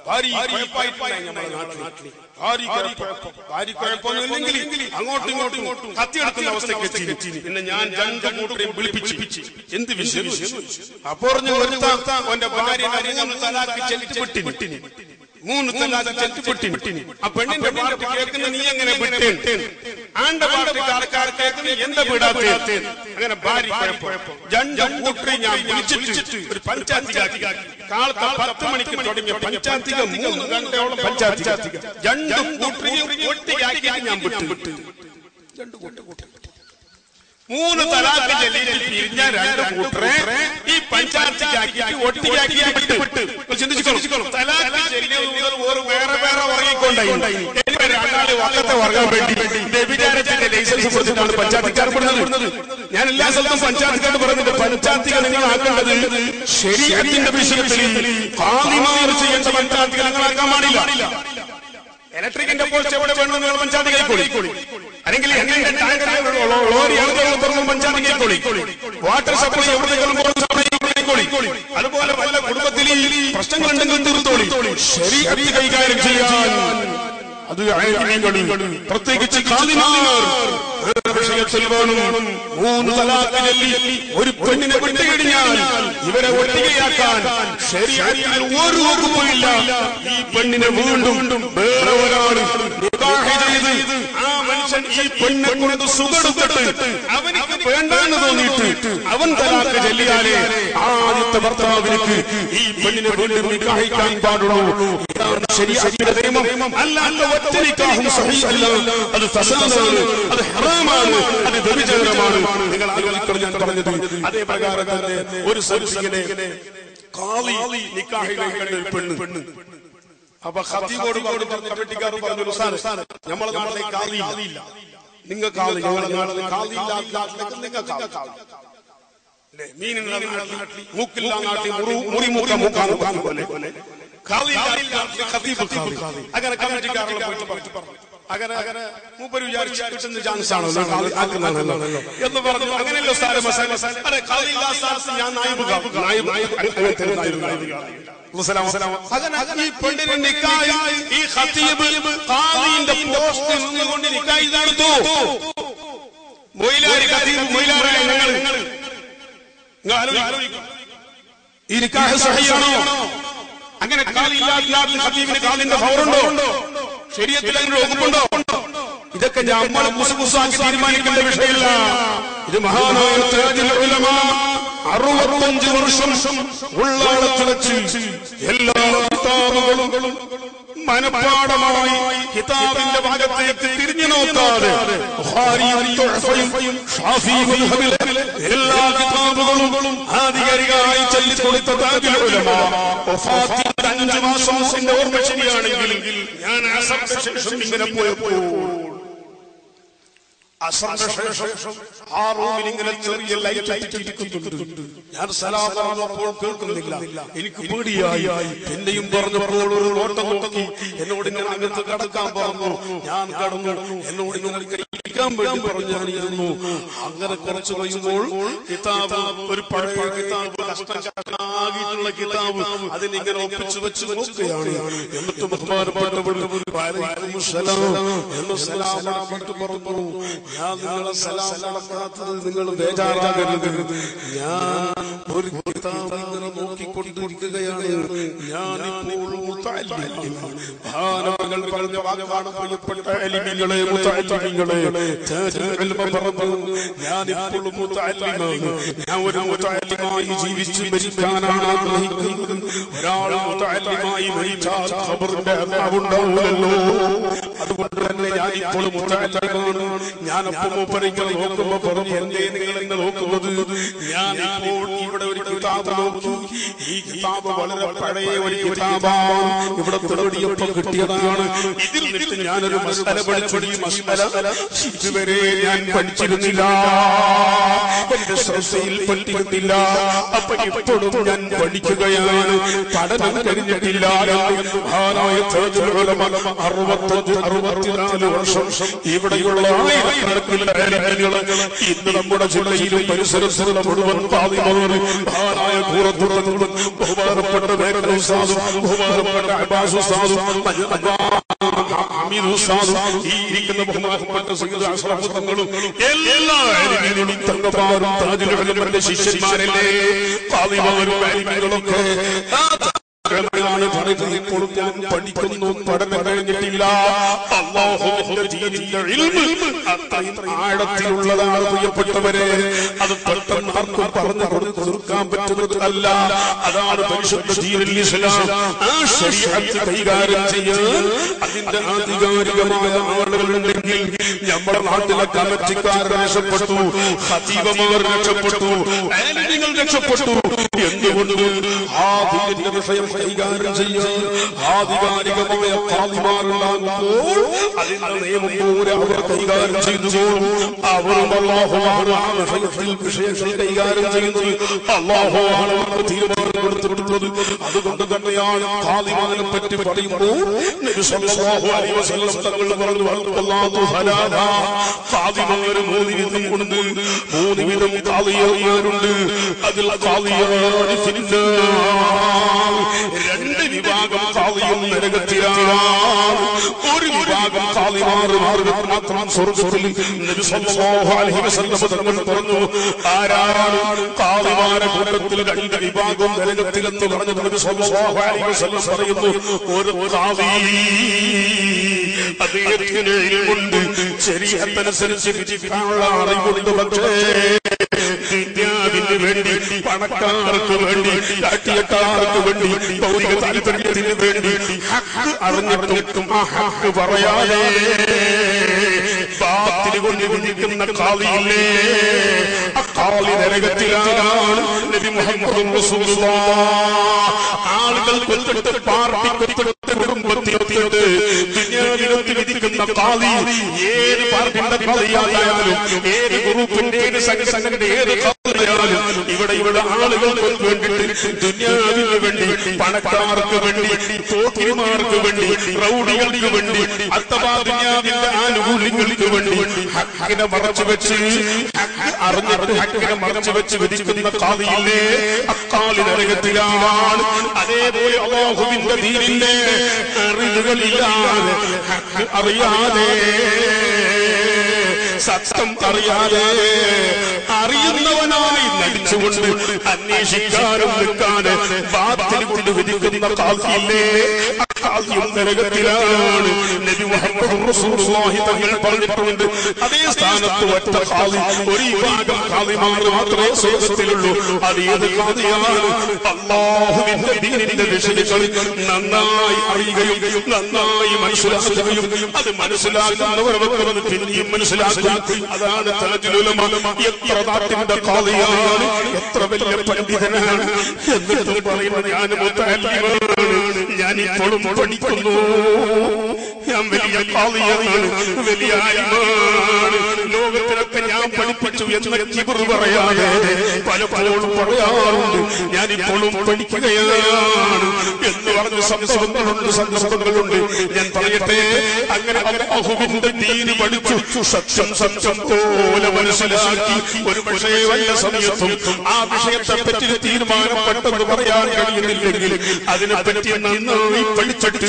അങ്ങോട്ടും ഇങ്ങോട്ടും കത്തിയെടുക്കുന്ന അവസ്ഥയ്ക്ക് എത്തി. പിന്നെ ഞാൻ രണ്ടു കൂട്ടരെയും വിളിപ്പിച്ചു, എന്ത് വിഷയം? അപ്പൊ ഓന്റെ ഭാര്യ മൂന്ന് തലാക്ക് ചെല്ലിട്ട് വിട്ടിനി, മൂന്ന് തലാക്ക് ചെല്ലിട്ട് വിട്ടിനി. ആ പെണ്ണിന്റെ പാട്ട് കേൾക്കുന്ന നീ എങ്ങനെ വിട്ടേ? ആണ്ട പാട്ടുകാർക്കാർ കേൾക്കുന്ന എന്താ വിടാത്തേ? അങ്ങനെ ഭാര്യ രണ്ടു കൂട്ടരെ ഞാൻ വിളിച്ചിട്ട് ഒരു പഞ്ചായത്തിലാക്കി. കാലത്ത് പത്ത് മണിക്ക് തുടങ്ങിയ പഞ്ചായത്തിക മൂന്ന് ഗണ്ടയോളം പഞ്ചായത്തിക രണ്ടു കൂട്ടരെയും ഒട്ടിയാക്കി ഞാൻ വിട്ടു വിട്ടു രണ്ടു കൂട്ട കൂട്ടി മൂന്ന് തലാക്ക് ചൊല്ലിയിട്ട് പിരിഞ്ഞ രണ്ട് കൂട്ടരെ ഈ പഞ്ചായത്തിലാക്കിയിട്ട് ഒട്ടിയാക്കി വിട്ട്. ചിന്തിച്ചോളൂ, തലാക്ക് ചൊല്ലിയത് ഒരു വേറെ വേറെ ഉറങ്ങിക്കൊണ്ടായി രണ്ടാള് വക്കത്തെ ഉറങ്ങാൻ വേണ്ടി വ്യഭിചാരത്തിന്റെ ലൈസൻസ് കൊടുത്തിട്ടാണ് പഞ്ചായത്തിക്കാർ പെടുന്നത്. ഞാൻ എല്ലാ സ്ഥലത്തും പഞ്ചായത്തിക്കാർ പറയുന്നത് പഞ്ചായത്തികൾ നിങ്ങൾ ആക്കേണ്ടത് ശരീഅത്തിന്റെ വിഷയത്തിൽ ഖാദിമാർ ചെയ്യേണ്ട പഞ്ചായത്തികൾ നിങ്ങളാക്കാൻ പാടില്ല. ഇലക്ട്രിക്കിന്റെ പോസ്റ്റ് എവിടെ വേണം നിങ്ങൾ പഞ്ചായത്ത് കൈക്കൊള്ളി, അല്ലെങ്കിൽ എണ്ണയുടെ ടാങ്കർ ലോറി എവിടെയാണ് തുറന്നും പഞ്ചായത്ത് കൈക്കൊള്ളി, വാട്ടർ സപ്ലൈ എവിടെയെങ്കിലും കൈക്കൊള്ളി. അതുപോലെ വല്ല കുടുംബത്തിൽ പ്രശ്നങ്ങളുണ്ടെങ്കിൽ തീർത്തോളി. ശരീഅത്ത് കൈകാര്യം ചെയ്യാൻ അത് പ്രത്യേകിച്ച് വിഷയത്തിൽ വേണം. മൂന്ന് തലാക്ക് ചൊല്ലി ഒരു പെണ്ണിനെ വിട്ടുകഴിഞ്ഞാൽ ഇവരെ ഒട്ടികയാക്കാൻ ശരീഅത്തിൽ ഒരു വകുപ്പില്ല. ഈ പെണ്ണിനെ വീണ്ടും വേറെ ഒരാൾ നിക്കാഹ് ചെയ്ത് ആ മനുഷ്യൻ ഈ പെണ്ണെ കൊണ്ട് സുഖെടുത്തിട്ട് അവനിക്ക് വേണ്ടാന്ന് തോന്നിയിട്ട് അവൻ തലാക്ക് ചൊല്ലിയാലേ ആദ്യത്തെ ഭർത്താവിലേക്ക് ഈ പെണ്ണിനെ വീണ്ടും നിക്കാഹിക്കാൻ പാടുള്ളൂ. ഇതാണ് ശരീഅത്തിന്റെ നിയമം. അല്ലാത്ത ഒറ്റ നിക്കാഹും സഹീഹല്ല, അത് ഫസാദാണ്, അത് ഹറാമാണ്, അത് വ്യഭിചാരമാണ്. നിങ്ങൾ ആലോചിക്കണം ഞാൻ പറഞ്ഞത്. അതേ പ്രകാരം തന്നെ ഒരു സദസ്സിനെ ഖാദി നിക്കാഹ് കഴിക്കേണ്ട ഒരു പെണ്ണ് അപ്പൊ ഖതീബോട് പറഞ്ഞു, കമ്മിറ്റിക്കാർ പറഞ്ഞു, ഉസ്താദ് നമ്മളെ നാട്ടിലെ കാളിയില്ല, നിങ്ങൾക്ക് കാളി, കാളിയില്ലാത്ത നിങ്ങൾക്ക് മീനുള്ള നാട്ടിൽ മൂക്കില്ല നാട്ടിൽ മുറി മൂക്ക മൂക്കാൻ പോലെ അങ്ങനെ കമ്മിറ്റിക്കാരെല്ലാം പോയിട്ട് പറഞ്ഞു. അങ്ങനെ അങ്ങനെ മൂപ്പര് വിചാരിച്ചു കിട്ടുന്ന ചാൻസ് ആണല്ലോ എന്ന് പറഞ്ഞു. അങ്ങനെയല്ലോ ഞാൻ നായിബ് ഈ പെണ്ണിന് നിക്കാഹ് ഈ ഖതീബ് ഖാദിന്റെ പോസ്റ്റ് നിന്നുകൊണ്ട് നിക്കാഹ് നടത്തു. മൊയിലാരി ഖതീബ് മൊയിലാരായ നിങ്ങൾ ഈ നിക്കാഹ് സഹിയാണോ? അങ്ങനെ കാലില്ലാത്ത ഖതീബിന് കാലിന്റെ പവറുണ്ടോ? ശരീഅത്തിൽ അങ്ങനെ വകുപ്പുണ്ടോ? ഇതൊക്കെ നമ്മൾ മുസ്ലിമാക്കി തീരുമാനിക്കേണ്ട വിഷയമല്ല. ഇത് മഹാനായ താജുൽ ഉലമ അറുപത്തഞ്ച് വർഷം ഉള്ളാളത്ത് വെച്ച് എല്ലാ കിതാബുകളും മനപാഠമായി കിതാബിന്റെ ഭാഗത്തേക്ക് തിരിഞ്ഞു നോക്കാതെ എല്ലാ കിതാബുകളും ആധികാരികമായി ചൊല്ലിക്കൊടുത്ത താജുൽ ഉലമ വഫാത്തിന്റെ അഞ്ചു മാസം എന്റെ ഓർമ്മ ശരിയാണെങ്കിൽ ഞാൻ അസറിന്റെ ശേഷം ഇങ്ങനെ പോയപ്പോൾ അസറിന്റെ ശേഷം ആ റൂമിൽ ഇങ്ങനെ ചെറിയ ലൈറ്റ് ഇട്ടിരിക്കുന്നുണ്ട്. ഞാൻ സലാം പറഞ്ഞപ്പോൾ കേൾക്കുന്നില്ല. എനിക്ക് പേടിയായി. പിന്നെയും പറഞ്ഞപ്പോൾ ഒരു ഓട്ടം നോക്കി എന്നോട് ഇങ്ങനെ അകത്ത് കടക്കാൻ പറഞ്ഞു. ഞാൻ കടന്നു. എന്നോട് ഇങ്ങനെ കഴിക്കാൻ വേണ്ടി പറഞ്ഞു. ഞാൻ ഇരുന്നു. അങ്ങനെ കുറച്ച് കഴിയുമ്പോൾ കിതാബ്, ഒരു പഴയ കിതാബ്, കഷ്ടാകിയിട്ടുള്ള കിതാബ്, അതിനിങ്ങനെ ഒപ്പിച്ചു വെച്ച് നോക്കുകയാണ്. എന്നിട്ട് ബഹുമാനപ്പെട്ടവർ എന്ന് സലാം പറഞ്ഞു, ഞാൻ നിങ്ങളെ സലാം നടത്താത്തത് നിങ്ങൾ ബേജാറാകരുത്. ഞാൻ ഒരു കിതാബ് ഇങ്ങനെ നോക്കിക്കൊണ്ടിരിക്കുകയാണ്. ഞാനിപ്പോൾ മുതഅല്ലിമാണ്. മഹാനവറുകൾ പറഞ്ഞ വാക്കാണ്, പ്രിയപ്പെട്ട അലിമികളെ, മുതഅല്ലിമികളെ, ഞാനിപ്പോൾ മുതഅല്ലിമാണ്. ഞാൻ ഒരു മുതഅല്ലിമായി ജീവിച്ച് മരിക്കാനാണ് ആഗ്രഹിക്കുന്നത്. ഒരാൾ മുതഅല്ലിമായി മരിച്ചാൽ ഖബറിന്റെ അദാബുണ്ടാവില്ലല്ലോ. അതുകൊണ്ട് തന്നെ ഞാനിപ്പോൾ മുതഅല്ലിമാണ്. ഞാനപ്പോൾ മൂപ്പരിങ്ങനെ നോക്കുമ്പോ പറഞ്ഞു, എന്തേ നിങ്ങൾ എന്നെ നോക്കുന്നത്? ഞാനിപ്പോൾ ഇവിടെ ഒരു കിതാബ് നോക്കി. ഈ കിതാബ് വളരെ പഴയ ഒരു കിതാബാണ്. ഇവിടെ തേടിയപ്പോ കിട്ടിയതാണ്. ഇതിൽ നിന്ന് ഞാനൊരു മസ്അല പഠിച്ചു. ഈ മസ്അല ഇതുവരെ ഞാൻ പഠിച്ചിരുന്നില്ല, എന്റെ ശ്രദ്ധയിൽ പറ്റിയിരുന്നില്ല. അപ്പൊ ഇപ്പോഴും ഞാൻ പഠിക്കുകയാണ്. പഠനം കഴിഞ്ഞിട്ടില്ല. മഹാനായ താജുൽ ഉലമ അറുപത്തഞ്ച് അറുപത്തിനാല് വർഷം ഇവിടെയുള്ള ഇന്ന് നമ്മുടെ ജില്ലയിലും പരിസരത്തുള്ള മുഴുവൻ പാതിമകളും മഹാനായ കൂറത്തുറങ്ങളും ബഹുമാനപ്പെട്ട വേറെ ഉസ്താദും ബഹുമാനപ്പെട്ട അബ്ബാസ് ഉസ്താദും അമീർ ഉസ്താദും ഈ ഇരിക്കുന്ന ബഹുമാനപ്പെട്ട സയ്യിദ് അഷ്റഫ് തങ്ങളും എല്ലാ അലിമികളും തങ്ങന്മാരും താജുൽ ഉലമയുടെ ശിഷ്യന്മാരല്ലേ. പാതിമകളും അലിമികളൊക്കെ ഇപ്പോൾ ഞാൻ പഠിക്കുന്നു. പഠനം കഴിഞ്ഞിട്ടില്ല. അല്ലാഹുവിന്റെ ദീനിന്റെ ഇൽമ് അത്രയും ആഴത്തിലുള്ളതാണ് പ്രിയപ്പെട്ടവരെ. അത് പെട്ടെന്ന് ആർക്കും പറഞ്ഞു കൊടുക്കാൻ പറ്റുന്നത് അല്ല. അതാണ് പരിശുദ്ധ ദീനുൽ ഇസ്ലാം. ആ ശരീഅത്ത് കൈകാര്യം ചെയ്യാൻ അതിന്റെ ആധികാരികമായ ആളുകളുണ്ടെങ്കിൽ നമ്മുടെ നാട്ടിലെ കമ്മിറ്റിക്കാർ രക്ഷപ്പെട്ടു, ഖതീബമാർ രക്ഷപ്പെട്ടു, ആലിമീങ്ങൾ രക്ഷപ്പെട്ടു. എന്തുകൊണ്ട്? ആ ദീനിന്റെ വിഷയം കൈകാര്യം ചെയ്യാൻ ആധികാരികമായ ഖാദിമാരുണ്ടാകുമ്പോൾ അതിന്റെ നിയമം പോലെ അവർ കൈകാര്യം ചെയ്തുപോകും. അവരും അല്ലാഹുവാണ് ആ വിഷയത്തിൽ വിശേഷം കൈകാര്യം ചെയ്യുന്നത്. അല്ലാഹുവാണ് അവർക്ക് തീരുമാനം കൊടുത്തിട്ടുള്ളത്. അതുകൊണ്ട് തന്നെയാണ് ഖാദിമാരെ പറ്റി പറയുമ്പോൾ നബി സല്ലല്ലാഹു അലൈഹി വസല്ലം തങ്ങൾ പറഞ്ഞു, അല്ലാഹു ഹലാല ഖാദിമാർ മൂന്ന് വിധം ഉണ്ട്. മൂന്ന് വിധം ഖാദിമാരുണ്ട്. അതിൽ ഖാദിയാനി ഫിന്നാർ, രണ്ട് വിഭാഗം ഖാദിയും നരകത്തിലാണ്. ഒരു വിഭാഗം ഖാദിമാർ മാത്രം സ്വർഗ്ഗത്തിൽ. നബി സല്ലല്ലാഹു അലൈഹി വസല്ലം തങ്ങൾ പറഞ്ഞു, ആരാണ് ഖാദിമാരുടെ കൂട്ടത്തിൽ രണ്ട് വിഭാഗം നരകത്തിലെന്ന് പറഞ്ഞു നബി സല്ലല്ലാഹു അലൈഹി വസല്ലം പറയുന്നു, ഒരു ഖാദി അദ്ദേഹത്തിന് ഇൽമുണ്ട്, ശരീഅത്തനുസരിച്ച് വിധിക്കാനുള്ള അറിവുണ്ട്. പക്ഷേ ദുനിയാവിന് വേണ്ടി, പണക്കാർക്ക് വേണ്ടി, രാഷ്ട്രീയക്കാർക്ക് വേണ്ടി, ഭൗതിക താല്പര്യത്തിന് വേണ്ടി ഹഖ് അറിഞ്ഞിട്ടും ആ ഹഖ് പറയാതെ ബാത്തിൽ കൊണ്ട് വിധിക്കുന്ന ഖാദിയില്ലേ, ആ ഖാദി നരകത്തിലാണ്. നബി മുഹമ്മദ് റസൂലുള്ളാഹ് ആളുകൾ കൊത്തിട്ട് പാർട്ടി കൊത്തിട്ട് കുടുംബത്തിനൊത്തിട്ട് ദുനിയാവിലൊത്തി വിധിക്കുന്ന ഖാദി ഏത് പാർട്ടിയുടെ ഖാദിയായാലും ഏത് ഗ്രൂപ്പിന്റെ ഏത് സംഘടനയുടെ ഏത് ഖാദിയായാലും ഇവിടെ ഇവിടെ ആളുകൾക്ക് വേണ്ടിയിട്ട് ദുനിയാവിന് വേണ്ടി പണക്കാർക്ക് വേണ്ടി തോക്കിമാർക്ക് വേണ്ടി റൗഡികൾക്ക് വേണ്ടി അഥവാ ദുനിയാവിന്റെ ആനുകൂല്യങ്ങൾക്ക് വേണ്ടി ഹക്കിനെ മറച്ചു വെച്ച് അറിഞ്ഞിട്ട് ഹക്കിനെ മറച്ചു വെച്ച് വിധിക്കുന്ന ഖാദിയില്ലേ, അക്കാലി നരകത്തിലാണ്. അതേപോലെ അല്ലാഹുവിന്റെ ദീനിന്റെ അറിവുകളില്ലാതെ ഹക്ക് അറിയാതെ സത്യം അറിയാതെ അറിയുന്നവനായി നടിച്ചുകൊണ്ട് അന്വേഷിക്കാനും നിൽക്കാതെ ബാത്തിൽ കൊണ്ട് വിധിക്കുന്ന ഖാദിയില്ലേ, അക്കാലിയും നരകത്തിലാണ്. നബി മുഹമ്മദ് റസൂലുള്ളാഹി തങ്ങൾ പറഞ്ഞിട്ടുണ്ട്, അതേ സ്ഥാനത്ത് ഒറ്റ ഖാദി, ഒരു വിഭാഗം ഖാദിമാർ മാത്രമേ സ്വർഗ്ഗത്തിലുള്ളൂ. അത് ഏത് ഖാദിയാണ്? അല്ലാഹുവിന്റെ ദീനിന്റെ വിഷയങ്ങളിൽ നന്നായി അറിയുകയും നന്നായി മനസ്സിലാക്കുകയും അത് മനസ്സിലാക്കുന്നവരവർക്ക് പിന്നെയും മനസ്സിലാക്കുക. അതാണ് താജുൽ ഉലമ. എത്ര നാട്ടിന്റെ ഖാദിയാണ്, എത്ര വലിയ പണ്ഡിതനാണ്, എന്നിട്ടും പറയുന്നത് ഞാൻ മുതഅല്ലിമാണ്, ഞാൻ ഇപ്പോഴും പഠിക്കുന്നു, ഞാൻ വലിയ ഖാദിയാണ്, വലിയ ആലിമാണ്, ലോകത്തിലൊക്കെ ഞാൻ പഠിപ്പിച്ചു എന്ന കിബർ പറയാതെ പലപ്പോഴും പറയാറുണ്ട് ഞാനിപ്പോഴും പഠിക്കുകയാണ് എന്ന് പറഞ്ഞ സന്ദർഭങ്ങളുണ്ട് സന്ദർഭങ്ങളുണ്ട് ഞാൻ പറയട്ടെ. അങ്ങനെ അല്ലാഹുവിന്റെ ദീൻ പഠിച്ചു സത്യം സത്യം പോലെ മനസ്സിലാക്കി ഒരു പക്ഷേ വല്ല സമയത്തും ആ വിഷയത്തെ പറ്റി തീരുമാനം പെട്ടെന്ന് പറയാൻ കഴിയുന്നില്ലെങ്കിൽ അതിനെപ്പറ്റി നന്നായി പഠിച്ചിട്ട്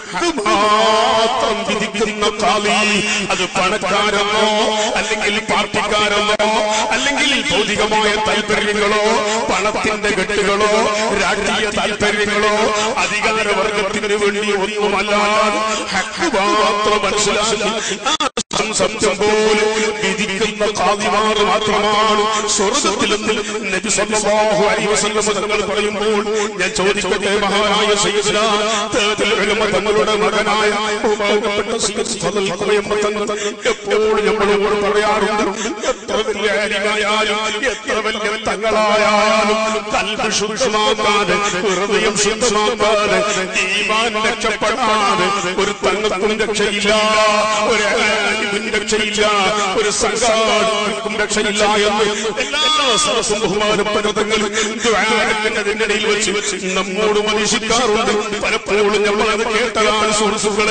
മാത്രം വിധിക്കുന്ന ഖാദി, അത് പണക്കാരെന്നോ അല്ലെങ്കിൽ പാർട്ടിക്കാരെന്നോ അല്ലെങ്കിൽ ഭൗതികമായ താല്പര്യങ്ങളോ പണത്തിന്റെ കെട്ടുകളോ രാഷ്ട്രീയ താല്പര്യങ്ങളോ അധികാരവർഗത്തിന് വേണ്ടി ഒന്നുമല്ലാതെ ഹക്ക് മാത്രം മനസ്സിലാക്കി സത്യം പോലും വിധിക്കുന്ന ഖാദിമാർ മാത്രമാണ് സ്വർഗ്ഗത്തിലെന്ന് നബി സല്ലല്ലാഹു അലൈഹി വസല്ലം തങ്ങൾ പറയുമ്പോൾ ഞാൻ ചോദിക്കട്ടെ, മഹാനായ സയ്യിദുനാ താജുൽ ഉലമ തങ്ങളുടെ മകനായ ബഹുമാനപ്പെട്ട സയ്യിദ് ഫളൽ ഖുറൈമ തങ്ങൾ എപ്പോഴും നമ്മളോട് പറയാറുണ്ട്, എത്ര വലിയ ആലിമായാലും എത്ര വലിയ തങ്ങളായാലും കൽബ് ശുദ്ധമാകാതെ ഹൃദയം ശുദ്ധമാകാതെ ഈമാൻ രക്ഷപ്പെടാതെ ഒരു തങ്ങൾക്കും രക്ഷയില്ല, ഒരു രക്ഷയില്ല, ഒരു സംഘാടകർക്കും രക്ഷയില്ല എന്ന് എല്ലാ സദസ്സും ബഹുമാനപ്പെട്ട തങ്ങൾ അതിനിടയിൽ വെച്ച് നമ്മോട് ഉപദേശിക്കാറുണ്ട്. പലപ്പോഴും നമ്മൾ അത് കേട്ടതാണ് സുഹൃത്തുക്കളെ.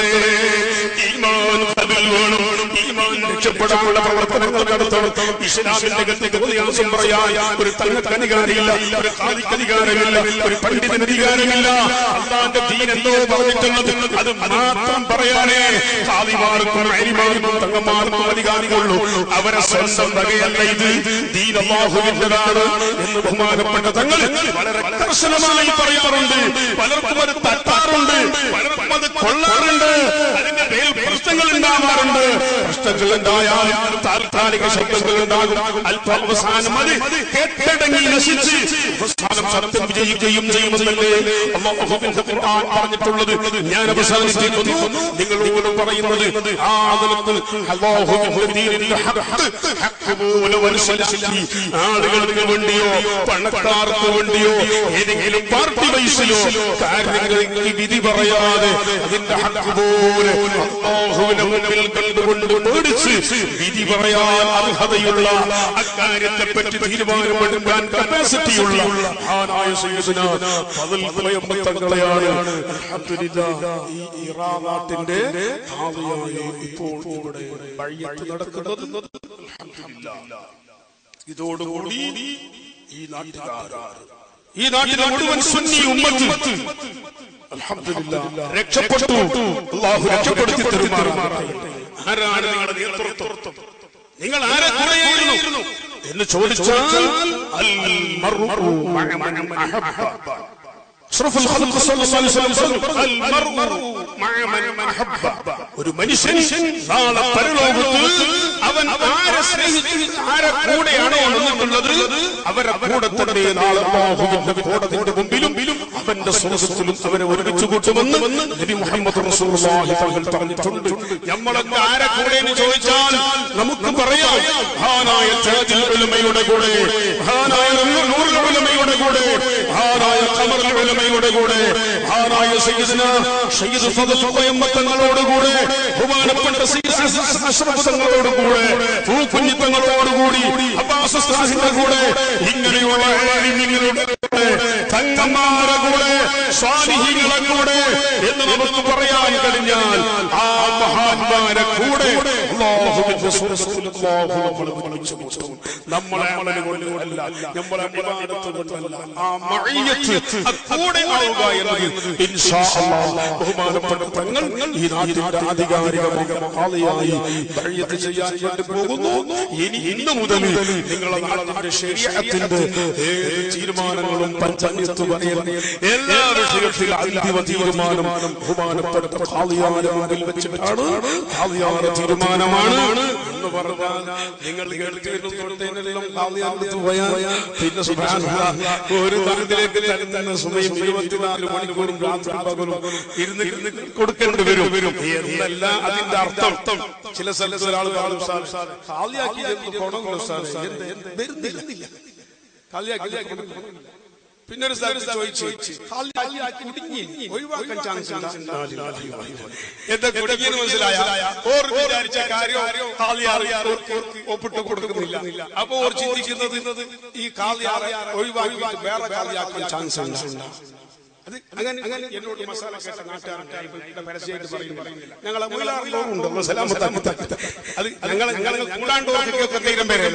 ഈമാൻ അതിൽ വേണം, ഈമാൻ രക്ഷപ്പെടാനുള്ള പ്രവർത്തനങ്ങൾ നടത്തണം. ഇസ്ലാമിന്റെ വ്യത്യാസം പറയാൻ ഒരു തങ്ങൾക്ക് അധികാരമില്ല, ഒരു ഖാദിക്ക് അധികാരമില്ല, ഒരു പണ്ഡിതന് അധികാരമില്ല. അല്ലാഹുവിന്റെ ദീൻ എന്തോ പറഞ്ഞിട്ടുള്ളത് അത് മാത്രം പറയാനേ ഖാദിമാർക്കും അലിമാർക്കും തങ്ങന്മാർക്കും അധികാരികളുള്ളൂ. അവരെ സ്വന്തം വകയല്ല ഇത്, ദീൻ അല്ലാഹുവിന്റേതാണ് എന്ന് ബഹുമാനപ്പെട്ട തങ്ങൾ വളരെ കർശനമായി പറയാറുണ്ട്. പലർക്കും അത് തട്ടാറുണ്ട്, പലർക്കും അത് കൊള്ളാറുണ്ട്, അതിന്റെ മേൽ പ്രശ്നങ്ങൾ ഉണ്ടാവാറുണ്ട്. പ്രശ്നങ്ങൾ ഉണ്ടായാൽ താൽക്കാലിക ശബ്ദങ്ങൾ ഉണ്ടാകും, അല്പ അവസാനം അത് കെട്ടടങ്ങി നശിച്ച് അവസാനം സത്യം വിജയിക്കുകയും ചെയ്യുമെന്നല്ലേ അല്ലാഹുവിന്റെ ഖുർആൻ പറഞ്ഞിട്ടുള്ളത്. ഞാൻ അവസാനിപ്പിക്കുന്നു, നിങ്ങളോട് പറയുന്നത് ആ നിലത്തിൽ അല്ലാഹുവിന്റെ ദീനിൽ ഹഖ് ഹഖ് പോലെ മനസ്സിലാക്കി ആളുകൾക്ക് വേണ്ടിയോ പണക്കാർക്ക് വേണ്ടിയോ ഏതെങ്കിലും പാർട്ടി വൈസിലോ കാര്യങ്ങൾക്ക് വിധി പറയാതെ അതിന്റെ ഹഖ് പോലെ അല്ലാഹുവിന്റെ മുന്നിൽ കണ്ടുകൊണ്ട് പേടിച്ച് വിധി പറയാൻ അർഹതയുള്ള അക്കാര്യത്തെ പറ്റി തീരുമാനമെടുക്കാൻ കപ്പാസിറ്റിയുള്ള മഹാനായ സയ്യിദുനാ ഫളൽ ഖുറൈമ തങ്ങളെയാണ് അൽഹംദുലില്ലാഹ് ഈ ഇറാൻ നാട്ടിന്റെ ഖാദിയായി ഇപ്പോൾ ഇവിടെ ബയ്യത്ത് നടക്കുന്നത്. അൽഹംദുലില്ലാഹ് ഇതോടുകൂടി ഈ നാട്ടുകാർ ഈ നാട്ടിലെ മുഴുവൻ സുന്നി ഉമ്മത്ത് അൽഹംദുലില്ലാഹ് രക്ഷപ്പെട്ടു. അല്ലാഹു രക്ഷപ്പെടുത്തി തരുമാറാകട്ടെ. ആരാണ് നിങ്ങളുടെ നേതൃത്വം? നിങ്ങൾ ആരെ കൂടെയായിരുന്നു എന്ന് ചോദിച്ചാൽ അൽ മർഉ മഅ മൻ അഹബ്ബ. അഷ്റഫുൽ ഖൽഖ് സ്വല്ലല്ലാഹു അലൈഹി വസല്ലം അൽ മർഉ മഅ മൻ അഹബ്ബ. ഒരു മനുഷ്യൻ നാളെ പരലോകത്ത് അവൻ ആരെ സ്നേഹിച്ച് ആരെ കൂടെയാണോ നിന്നിട്ടുള്ളത് അവരെ കൂടെ തന്നെ നാളെ അല്ലാഹുവിന്റെ കോടതിയുടെ മുമ്പിലും അവന്റെ സ്വർഗ്ഗത്തിലും അവരെ ഒരുമിച്ച് കൂട്ടുമെന്ന് നബി മുഹമ്മദ് റസൂലുള്ളാഹി തങ്ങൾ പറഞ്ഞിട്ടുണ്ട്. നമ്മളൊക്കെ ആരെ കൂടെ എന്ന് ചോദിച്ചാൽ നമുക്ക് പറയാം, മഹാനായ താജുൽ ഉലമയുടെ കൂടെ, മഹാനായ നൂറുൽ ഉലമയുടെ കൂടെ, മഹാനായ ഖമറുൽ ഉലമയുടെ കൂടെ, മഹാനായ സയ്യിദുനാ സയ്യിദ് ഫദൽ തങ്ങളോട് കൂടെ, ബഹുമാനപ്പെട്ട സയ്യിദ് അഷ്റഫ് തങ്ങളോട് കൂടെ, പൂക്കുഞ്ഞി തങ്ങളോട് കൂടി, അബ്ബാസ് ഉസ്താദിന്റെ കൂടെ, ഇങ്ങനെയുള്ള ആലിമീങ്ങളുടെ കൂടെ, തങ്ങന്മാരുടെ കൂടെ, സ്വാലിഹീങ്ങളുടെ കൂടെ എന്ന് നമുക്ക് പറയാൻ കഴിഞ്ഞാൽ ആ മഹാന്മാരെ കൂടെ അല്ലാഹുവിന്റെ സുബ്ഹാനഹു നമ്മളെ അമല് കൊണ്ടല്ല, നമ്മളെ ഇബാദത്ത് കൊണ്ടല്ല, ആ മഅയ്യത്ത് കൂടെ ആവുക എന്നത് ഇൻഷാ അല്ലാഹ് ബഹുമാനപ്പെട്ട തങ്ങൾ ഈ നാട്ടിന്റെ ആധികാരികമായ ഖാദിയായി ബഅയ്യത്ത് ചെയ്യാൻ വേണ്ടി പോകുന്നു. ഇനി ഇന്നു മുതൽ നിങ്ങളുടെ നാട്ടിന്റെ ശരീഅത്തിന്റെ ഏത് തീരുമാനങ്ങളും പഞ്ചായത്ത് പറയുന്ന എല്ലാ വിഷയത്തിൽ അന്തിമ തീരുമാനം ബഹുമാനപ്പെട്ട ഖാദിയാന്റെ മുമ്പിൽ വെച്ചിട്ടാണ്. ഖാദിയാന്റെ തീരുമാനമാണ് എന്ന് പറഞ്ഞാൽ നിങ്ങൾ കേൾക്കുന്നതെല്ലാം ഖാദിയാന്റെ പോയാൽ പിന്നെ സുബ്ഹാനല്ലാഹ് ഒരു തരത്തിലേക്ക് തരുന്ന സമയം ഇരുപത്തിനാല് മണിക്കൂറും രാത്രി പകലും ഇരുന്ന് ഇരുന്ന് കൊടുക്കേണ്ടി വരും എന്നല്ല അതിന്റെ അർത്ഥം. ചില സ്ഥലത്ത് ഒരാൾ പറഞ്ഞു, ഖാദിയാക്കി വരുന്നില്ല, പിന്നെ ഒരു സ്ഥലത്ത് ചോദിച്ചു ഒഴിവാക്കാൻ ചാൻസ് എന്താ കുടുങ്ങിയെന്ന് മനസ്സിലായ ഓർ വിചാരിച്ച കാര്യം ഒപ്പിട്ട് കൊടുക്കുന്നില്ല. അപ്പൊ ഓർ ചിന്തിക്കുന്നത് ഈ കാളിയാറെ ഒഴിവാക്കി വേറെ കാളിയാക്കാൻ ചാൻസ് ഉണ്ട്. അത് അങ്ങനെ അങ്ങനെ എന്നോട് മസാല കേട്ട നാട്ടുകാരുടെ പരസ്യമായിട്ട് പറയുന്നില്ല. ഞങ്ങളെ മുതലാറുണ്ട് അത് ഞങ്ങളെ ഞങ്ങളെ കൂടാണ്ടോർക്കൊക്കെ തീരം പേരെ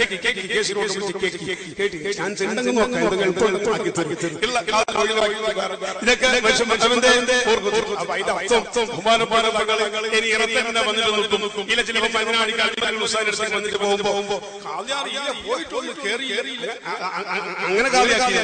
ചാൻസ് ഉണ്ടെങ്കിൽ നോക്കാം. ഇതൊക്കെ ഇനി ഇറത്തന്നെ വന്നിട്ട് നോക്കും. ഇല്ല ചിലപ്പോൾ പതിനാഴ്ച വന്നിട്ട് പോകുമ്പോ പോയിട്ടൊന്ന് കയറി അങ്ങനെ കാളിയാക്കി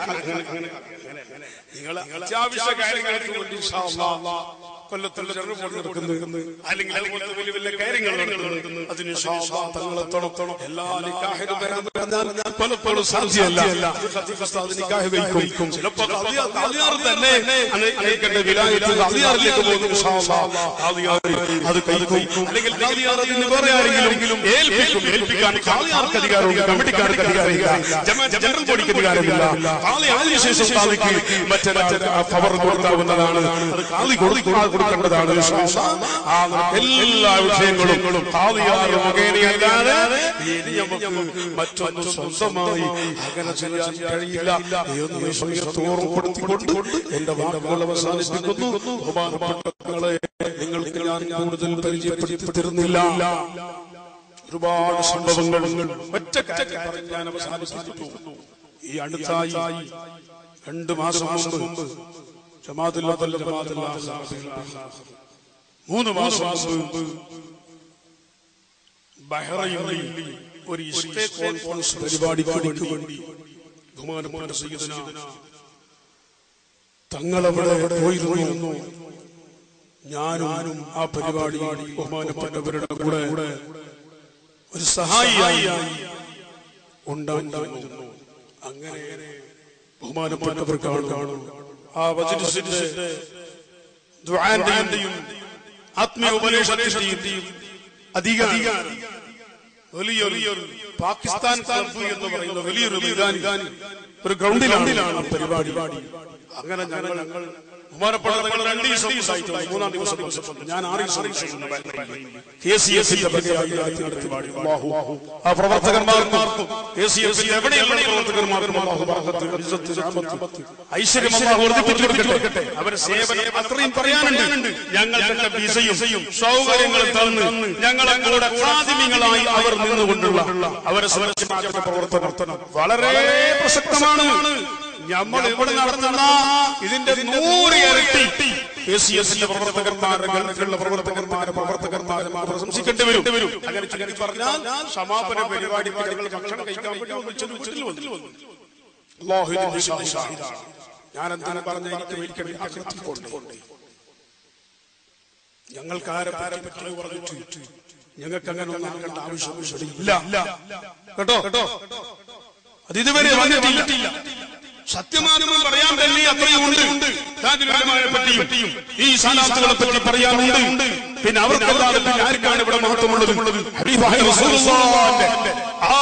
നിങ്ങളെ അത്യാവശ്യ കാര്യങ്ങൾക്ക് വേണ്ടി ഇൻഷാ അല്ലാഹ് കൊല്ലത്തുള്ള നടക്കുന്നു, അല്ലെങ്കിൽ അതുപോലത്തെ വലിയ വലിയ കാര്യങ്ങൾ നടക്കുന്നു. അതിന് ഇൻഷാ അല്ലാഹ് തങ്ങളെത്തണം. എല്ലാ നിക്കാഹിനും വരാൻ പറഞ്ഞാൽ പലപ്പോഴും സാധ്യമല്ല. നിക്കാഹ് കഴിക്കും, ചിലപ്പോൾ ഖാദിയാർ തന്നെ അനേകണ്ട വിലായത്ത് ഖാദിയാറിലേക്ക് പോകും. ഇൻഷാ അല്ലാഹ് ഖാദിയാർ അത് കഴിക്കും, അല്ലെങ്കിൽ ഖാദിയാർ അതിന് വേറെ ആരെങ്കിലും ഏൽപ്പിക്കും. ഏൽപ്പിക്കാൻ ഖാദിയാർക്ക് അധികാരമുണ്ട്, കമ്മിറ്റിക്കാർക്ക് അധികാരമില്ല, ജനറൽ ബോഡിക്ക് അധികാരമില്ല. ഖാദി അതിനുശേഷം ഖാദിക്ക് മറ്റൊരു പവർ കൊടുക്കാവുന്നതാണ്. അത് ഖാദി കൊടുക്കേണ്ടതാണ്. എല്ലാ വിഷയങ്ങളും ഖാദിയാർ മുഖേനയല്ലാതെ ഇനി നമുക്ക് മറ്റൊന്നും സ്വന്തമായി അങ്ങനെ ചെയ്യാൻ കഴിയില്ല എന്ന് സ്വയത്തെ ഓർമ്മപ്പെടുത്തിക്കൊണ്ട് എന്റെ വാക്കുകൾ അവസാനിപ്പിക്കുന്നു. ബഹുമാനപ്പെട്ട നിങ്ങൾക്ക് ഞാൻ കൂടുതൽ പരിചയപ്പെടുത്തി തരുന്നില്ല. ഒരുപാട് സംഭവങ്ങൾ ഒറ്റ കാര്യം പറഞ്ഞ് ഞാൻ അവസാനിപ്പിച്ചു. ഈ അടുത്തായി രണ്ടു മാസം മുമ്പ് മൂന്ന് മാസം മുമ്പ് ബഹ്റൈനിൽ ഒരു ഇസ്ലാമിക കോൺഫറൻസ് പരിപാടിക്ക് വേണ്ടി ബഹുമാനപ്പെട്ട സയ്യിദുനാ തങ്ങളവിടെ പോയിരുന്നു. ഞാനും ആ പരിപാടി ബഹുമാനപ്പെട്ടവരുടെ കൂടെ ഒരു സഹായിയായി ഉണ്ടായിരുന്നു. അങ്ങനെ ബഹുമാനപ്പെട്ടവർ കാണും ആ വജ്ലിസിന്റെ ദുആന്റെയും ആത്മീയ ഉപദേശത്തിന്റെയും അധികാരി വലിയൊരു പാകിസ്ഥാൻ ക്ലബ്ബ് എന്ന് പറയുന്ന വലിയൊരു മൈതാനി ഒരു ഗ്രൗണ്ടിലാണ് പരിപാടി. അങ്ങനെ ഞങ്ങൾ ബഹുമാനപ്പെട്ട രണ്ട് ദിവസം മൂന്നാം ദിവസം ഞാൻ ആറ് ദിവസം ആ പ്രവർത്തകന്മാർക്കും എവിടെയുള്ള പ്രവർത്തകന്മാർക്കും ഐശ്വര്യം വർദ്ധിപ്പിച്ചു കൊടുക്കട്ടെ. അവരുടെ സേവനം അത്രയും പറയാനുണ്ട്. ഞങ്ങളുടെ വിസയും സൗകര്യങ്ങളും തന്ന് ഞങ്ങളെ കൂടെ ഖാദിമികളായി അവർ നിന്നുകൊണ്ടുള്ള അവരെ സുരക്ഷിതമാക്കുന്ന പ്രവർത്തനം വളരെ പ്രസക്തമാണ്. നമ്മൾ ഇവിടെ നടത്തുന്ന ഇതിന്റെ നൂറ് ഇരട്ടി പ്രവർത്തകന്മാരെ ഗൾഫിലുള്ള പ്രവർത്തകന്മാരെ പ്രവർത്തകന്മാരെ പ്രശംസിക്കേണ്ടി വരും. അങ്ങനെ ചുരുക്കി പറഞ്ഞാൽ സമാപന പരിപാടി ഭക്ഷണം കഴിക്കാൻ വേണ്ടി ഞാൻ എന്താണ് പറഞ്ഞ എനിക്ക് മേടിക്കേണ്ടി ഞങ്ങൾക്ക് ആരെ പറഞ്ഞിട്ട് ഞങ്ങൾക്ക് അങ്ങനെ ഒന്നും ആക്കേണ്ട ആവശ്യമില്ല കേട്ടോ കേട്ടോ അത് ഇതുവരെ വന്നിട്ടില്ല. സത്യമാധ്യമം പറയാൻ തന്നെ അത്രയുമുണ്ട്. താജുലുലമായെ പറ്റിയും ഈ സാലാത്തുകളെ പറ്റി പറയാനുണ്ട്. പിന്നെ അവർക്കല്ലാതെ പിന്നെ ആർക്കാണ് ഇവിടെ മഹത്വമുള്ളത്? ഹബീബായ റസൂലുള്ളാഹിന്റെ ആ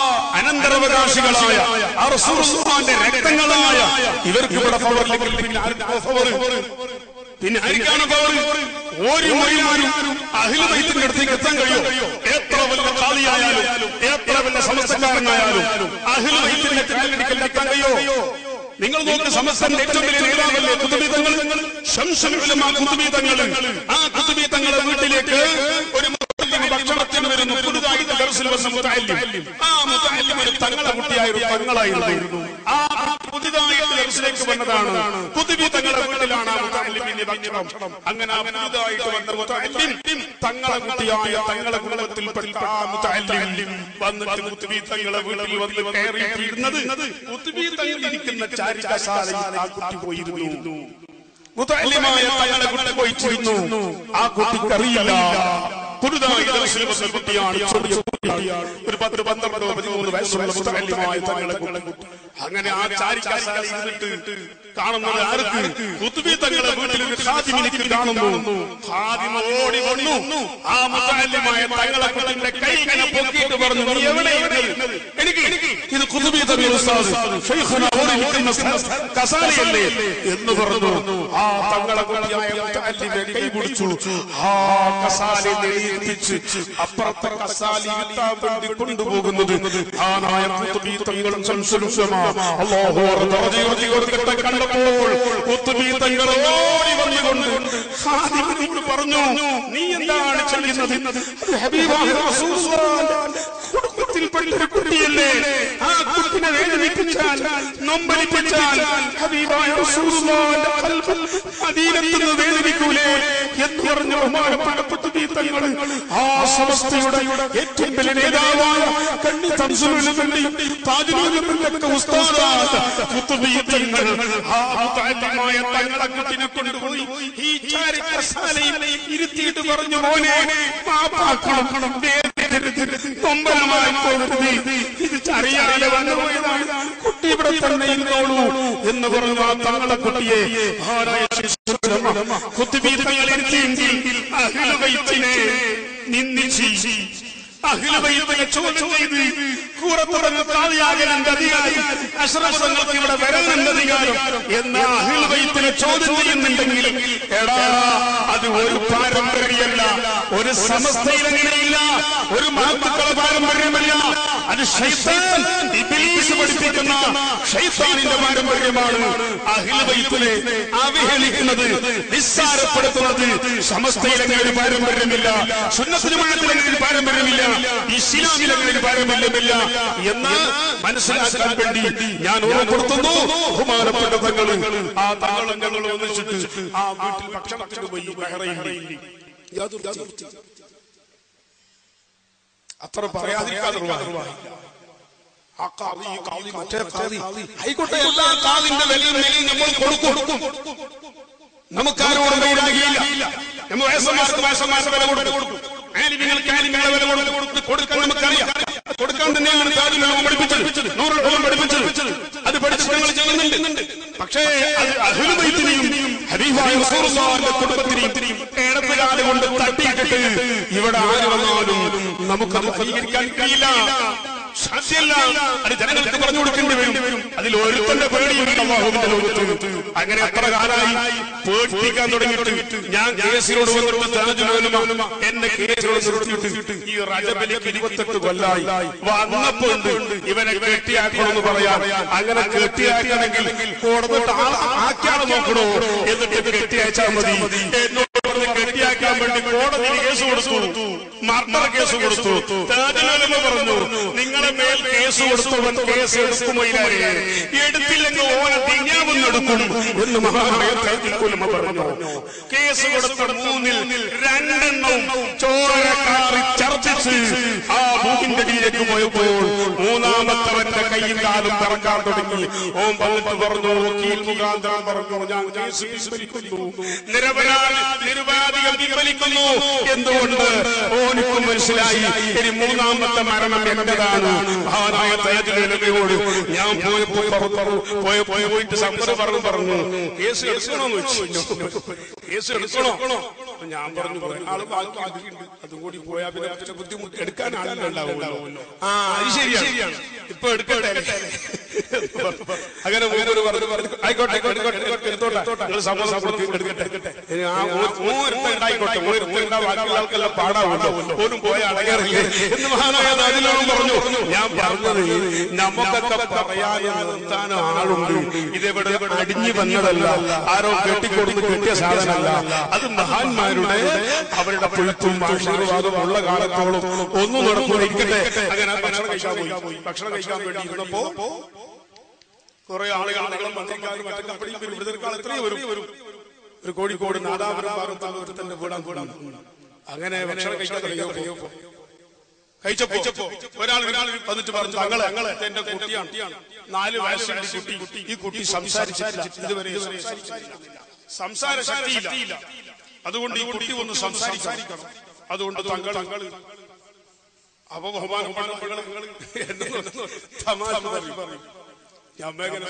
അനന്തരാവകാശികളായ ആ റസൂലുള്ളാഹിന്റെ രക്തങ്ങളായ ഇവർക്ക് ഇവിടെ പവർ ലഭിക്കില്ല. പിന്നെ ആർക്കാണ് പവർ? പിന്നെ ആർക്കാണ് പവർ? ഒരു മൊഴിമാരും അഹ്ലു ബൈത്തിന്റെ അടുത്തേക്ക് എത്താൻ കഴിയോ? എത്ര വലിയ ഖാദിയായാലും എത്ര വലിയ സമസ്തക്കാരനായാലും അഹ്ലു ബൈത്തിന്റെ കാലിടിക്കൽ എത്താൻ കഴിയോ? നിങ്ങൾ നോക്ക്, സമസ്തന്റെ ഏറ്റവും വലിയ നേതാവല്ലേ ഖുതുബി തങ്ങൾ, ശംസുൽ ഉലമാ ഖുതുബി തങ്ങൾ. ആ ഖുതുബി തങ്ങളുടെ വീട്ടിലേക്ക് ഒരു ഭക്ഷണത്തിന് വരുന്നു. പുതുതായിട്ട് ദർസിൽ വന്ന മുതഅല്ലിം. ആ മുതഅല്ലിം ഒരു തങ്ങളെ കുട്ടിയായിരുന്നു, തങ്ങളായിരുന്നു. ആ പുതുതായിട്ട് ദർസിലേക്ക് വന്നതാണ്. ഖുതുബി തങ്ങളുടെ വീട്ടിലാണ് ആ മുതഅല്ലിമിന്റെ ഭക്ഷണം. അങ്ങനെ പുതുതായിട്ട് വന്ന മുതഅല്ലിം തങ്ങളെ കുട്ടിയായ തങ്ങളെ കുടുംബത്തിൽപ്പെട്ട ആ മുതഅല്ലിം വന്നിട്ട് ഖുതുബി തങ്ങളെ വീട്ടിൽ വന്ന് കയറിയിരുന്നത് ഖുതുബി തങ്ങൾ ഇരിക്കുന്ന ചാരികശാലയിൽ ആ കുട്ടി പോയിരുന്നു. മുതഅല്ലിമായ തങ്ങളെ കുട്ടി പോയിരുന്നു. ആ കുട്ടിക്കറിയില്ല പുതുതായി ദർസിൽ വന്ന കുട്ടിയാണ്, ചെറിയ കുട്ടിയാണ്, ഒരു പത്ത് പന്ത്രണ്ടോ പതിമൂന്ന് വയസ്സുള്ള മുതഅല്ലിമായ തങ്ങളെ കുട്ടി. അങ്ങനെ ആ ചാരികശാലയിൽ ഇരുന്നിട്ട് കാണുന്നത് ആർക്ക്? ഖുതുബി തങ്ങളെ വീട്ടിൽ ഒരു ഖാദിമിനെ കാണുന്നു. ഖാദിം ഓടി വന്നു ആ മുതഅല്ലിമായ തങ്ങളെ കുട്ടിയുടെ കൈ ഇങ്ങനെ പൊക്കിയിട്ട് പറഞ്ഞു, നീ എവിടെയാണ്? എനിക്ക് ഇത് ഖുതുബി തങ്ങൾ ഉസ്താദ് ശൈഖുനാ ഓടിയിരിക്കുന്ന കസാലയല്ലേ എന്ന് പറഞ്ഞു. ആ തങ്ങളെ കുട്ടിയായ മുതഅല്ലിമെ കൈ പിടിച്ചു ആ കസാലയിൽ എത്തിച്ച് അപ്പുറത്തെ കസാലി കിട്ടാൻ വേണ്ടി കൊണ്ടുപോകുന്നത് ആനായ ഖുതുബി തങ്ങളും ശംസുൽ ഉലമാ അല്ലാഹു റളിയല്ലാഹു കൊടുക്കട്ടെ കണ്ടപ്പോൾ ഖുതുബി തങ്ങൾ ഓടി വന്നുകൊണ്ട് ഖാദിമിനോട് പറഞ്ഞു, നീ എന്താണ് ചെയ്യുന്നത്? ഹബീബായ റസൂലുള്ളാഹിന്റെ കുടുംബത്തിൽപ്പെട്ട ഒരു കുട്ടിയല്ലേ, ആ കുട്ടിനെ വേദനിപ്പിച്ചാൽ നൊമ്പരിപ്പിച്ചാൽ ഹബീബായ റസൂലുള്ളാഹിന്റെ ഖൽബ് മദീനത്തുനിന്ന് വേദനിക്കൂലേ എന്ന് പറഞ്ഞു ബഹുമാനപ്പെട്ട ഖുതുബി തങ്ങൾ ആ സമസ്തയുടെ ഏറ്റവും വലിയ നേതാവായ കണ്ണി ശംസുൽ ഉലമയുടെയും താജുൽ ഉലമയുടെയും ഉസ്താദായ ഖുതുബി തങ്ങൾ ആ മുതഅല്ലിമായ തങ്ങളെ കുട്ടിനെ കൊണ്ടുപോയി ഈ ചാരികശാലയിൽ ഇരുത്തിയിട്ട് പറഞ്ഞു, മോനെ പാപ്പാക്കണം, കൊമ്പനമായി പോകരുത്, ഇത് അറിയാതെ വന്നുപോയതാണ്, കുട്ടി ഇവിടെ തന്നെ ഇരുന്നോളൂ എന്ന് പറഞ്ഞു. ആ തങ്ങളെ കുട്ടിയെ ഖുതുബി തങ്ങൾ ഇരുത്തിയെങ്കിൽ അഹ്ലു ബൈത്തിനെ നിന്ദിച്ച് അഹ്ലു ബൈത്തിനെ ചോദ്യം ചെയ്ത് കൂറത്തുടങ്ങ ഖാദിയാകേണ്ട അധികാരം അഷ്റഫ് തങ്ങൾക്ക് ഇവിടെ വരേണ്ട അധികാരം എന്ന അഹ്ലു ബൈത്തിനെ ചോദ്യം ചെയ്യുന്നുണ്ടെങ്കിൽ എടാ അത് ഒരു പാരമ്പര്യമല്ല, ഒരു സമസ്തയിലങ്ങനെയില്ല, ഒരു മഹത്തുക്കളുടെ പാരമ്പര്യമല്ല, അത് ശൈത്താൻ ഇബ്ലീസ് പഠിപ്പിക്കുന്ന ശൈത്താനിന്റെ പാരമ്പര്യമാണ്. അഹ്ലു ബൈത്തിനെ അവഹേളിക്കുന്നത്, നിസ്സാരപ്പെടുത്തുന്നത് സമസ്തയിലങ്ങനെ ഒരു പാരമ്പര്യമില്ല, സുന്നത്ത് ജമാഅത്തിലങ്ങനെ ഒരു പാരമ്പര്യമില്ല, ഇസ്ലാമിലങ്ങനെ ഒരു പാരമ്പര്യമില്ല എന്ന് മനസ്സിലാക്കാൻ വേണ്ടി ഞാൻ ഓർമ്മപ്പെടുത്തുന്നു. ബഹുമാനപ്പെട്ട തങ്ങൾ ആ താളം ഞങ്ങൾ ഒന്നിച്ചിട്ട് ആ വീട്ടിൽ ഭക്ഷണത്തിന് പോയി അത്ര പറയാതിരിക്കാതെ ആയിക്കോട്ടെ, എല്ലാ കാലിന്റെ വിലയും വിലയും നമ്മൾ കൊടുക്കും. നമുക്കാരോടും കയ്യില്ല, നമ്മൾ വയസ്സന്മാർക്ക് വയസ്സന്മാരുടെ വില കൊടുക്കും, ആലിമിങ്ങൾക്ക് ആലിമികളുടെ വില കൊടുക്കും, കൊടുക്കാൻ നമുക്കറിയാം. കൊടുക്കാൻ തന്നെയാണ് താജുൽ ഉലമ പഠിപ്പിച്ചത്, നൂറുൽ ഉലമ പഠിപ്പിച്ചത്. അത് പഠിച്ച് ഞങ്ങൾ ചെയ്യുന്നുണ്ട്. പക്ഷേ അത് അഹ്ലു ബൈത്തിനെയും ഹബീബായ റസൂലുള്ളാഹിന്റെ കുടുംബത്തിനെയും ഇടത്തുകാല് കൊണ്ട് തട്ടിയിട്ടിട്ട് ഇവിടെ ആര് വന്നാലും നമുക്കത് സ്വീകരിക്കാൻ കഴിയില്ല, സാധ്യമല്ല. അത് ജനങ്ങൾക്ക് പറഞ്ഞു കൊടുക്കേണ്ടി വരും. അതിൽ ഓരോരുത്തരുടെ പേടിയുണ്ട് അല്ലാഹുവിന്റെ ലോകത്ത്. അങ്ങനെ എത്ര കാലമായി പേടിപ്പിക്കാൻ തുടങ്ങിയിട്ട് ഞാൻ കേസിനോട് വന്നിട്ട് താജുൽ ഉലമ എന്നെ കേസിനോട് നിർത്തിയിട്ട് ഈ റജബിലേക്ക് ഇരുപത്തെട്ട് കൊല്ലായി വന്നപ്പോണ്ട് ഇവനെ കെട്ടിയാക്കണമെന്ന് പറയാം. അങ്ങനെ കെട്ടിയാക്കണമെങ്കിൽ കോടതി ആക്കിയാണ് നോക്കണോ, എന്നിട്ട് കെട്ടിയയച്ചാൽ മതി. എന്നോട് കെട്ടിയാക്കാൻ വേണ്ടി കോടതിയിൽ കേസ് കൊടുത്തു, മർഡർ കേസ് കൊടുത്തു. താജുൽ ഉലമ പറഞ്ഞു, നിങ്ങളെ മേൽ കേസ് കൊടുത്തവൻ കേസ് എടുക്കുമോ എടുത്തില്ലെങ്കിൽ ഓനെ തിങ്ങാമെന്നെടുക്കും എന്ന് മഹാനായ താജുൽ ഉലമ പറഞ്ഞു. കേസ് കൊടുത്ത മൂന്നിൽ രണ്ടെണ്ണം ചോരക്കാറി ഛർദ്ദിച്ച് ആ ഭൂമിന്റെ അടിയിലേക്ക് പോയപ്പോൾ മൂന്നാമത്തവന്റെ കൈയും കാലും പറക്കാൻ തുടങ്ങി. ഓൻ വന്നിട്ട് പറഞ്ഞു, വക്കീൽ മുഖാന്തരം പറഞ്ഞു, ഞാൻ കേസ് പിൻവലിക്കുന്നു, നിരപരാധി നിരുപാധികം പിൻവലിക്കുന്നു. എന്തുകൊണ്ട്? ഓനിക്കും മനസ്സിലായി ഇനി മൂന്നാമത്തെ മരണം എന്റേതാണ്. മഹാനായ താജുലമയോട് ഞാൻ പോയപ്പോ പോയ പോയ പോയിട്ട് സമ്മതം പറഞ്ഞു പറഞ്ഞു കേസ് എടുക്കണോന്ന് വെച്ചു. കേസ് എടുക്കണോ? ഞാൻ പറഞ്ഞു ആള് ബാക്കി അതും കൂടി പോയാൽ പിന്നെ ബുദ്ധിമുട്ട് എടുക്കാൻ ആളുണ്ടാവുമല്ലോ. ആ അത് ശരിയാണ്, ഇപ്പൊ എടുക്കട്ടെ. അങ്ങനെ ആയിക്കോട്ടെ നിങ്ങൾ സമ്മതം എടുക്കട്ടെ. ഉണ്ടായിക്കോട്ടെ, ബാക്കിയുള്ള ആൾക്കെല്ലാം പാടാവുമല്ലോ, പോലും പോയ അടയാറില്ലേ എന്ന് മഹാനായ താജുലമ പറഞ്ഞു. ഞാൻ പറഞ്ഞത് നമുക്കൊക്കെ പറയാൻ നിർത്താൻ ആളുണ്ട്. ഇതെവിടെ അടിഞ്ഞു വന്നതല്ല, ആരോ കെട്ടിക്കൊടുന്ന് കിട്ടിയ സാധനമല്ല. അത് മഹാന്മാരുടെ അവരുടെ പുഴുത്തും ആശീർവാദവും ഉള്ള കാലത്തോളം ഒന്നും നടക്കുമായിരിക്കട്ടെ. അങ്ങനെ ഭക്ഷണം കഴിക്കാൻ പോയി. ഭക്ഷണം കഴിക്കാൻ വേണ്ടി ഇരുന്നപ്പോ കുറെ ആളുകൾ മന്ത്രിക്കാരും മറ്റു കമ്പനിയും വിരുദ്ധക്കാൾ എത്രയും വരും. ഒരു കോഴിക്കോട് നാദാപുരം ഭാഗത്താണ് ഒരുത്തന്റെ വീടാൻ വീടാൻ. അങ്ങനെ ഭക്ഷണം കഴിക്കാൻ കഴിയുമ്പോ കഴിച്ചപ്പോ ഒരാൾ ഒരാൾ വന്നിട്ട് പറഞ്ഞു, തങ്ങളെ എന്റെ കുട്ടിയാണ്, നാല് വയസ്സുള്ള കുട്ടി. ഈ കുട്ടി സംസാരിച്ചില്ല ഇതുവരെ, സംസാര ശക്തിയില്ല. അതുകൊണ്ട് ഈ കുട്ടി ഒന്ന് സംസാരിക്കണം. അതുകൊണ്ട് തങ്ങൾ അപ്പൊ ബഹുമാനപ്പെട്ട തമാശ പറയും. ഞാൻ മേഖല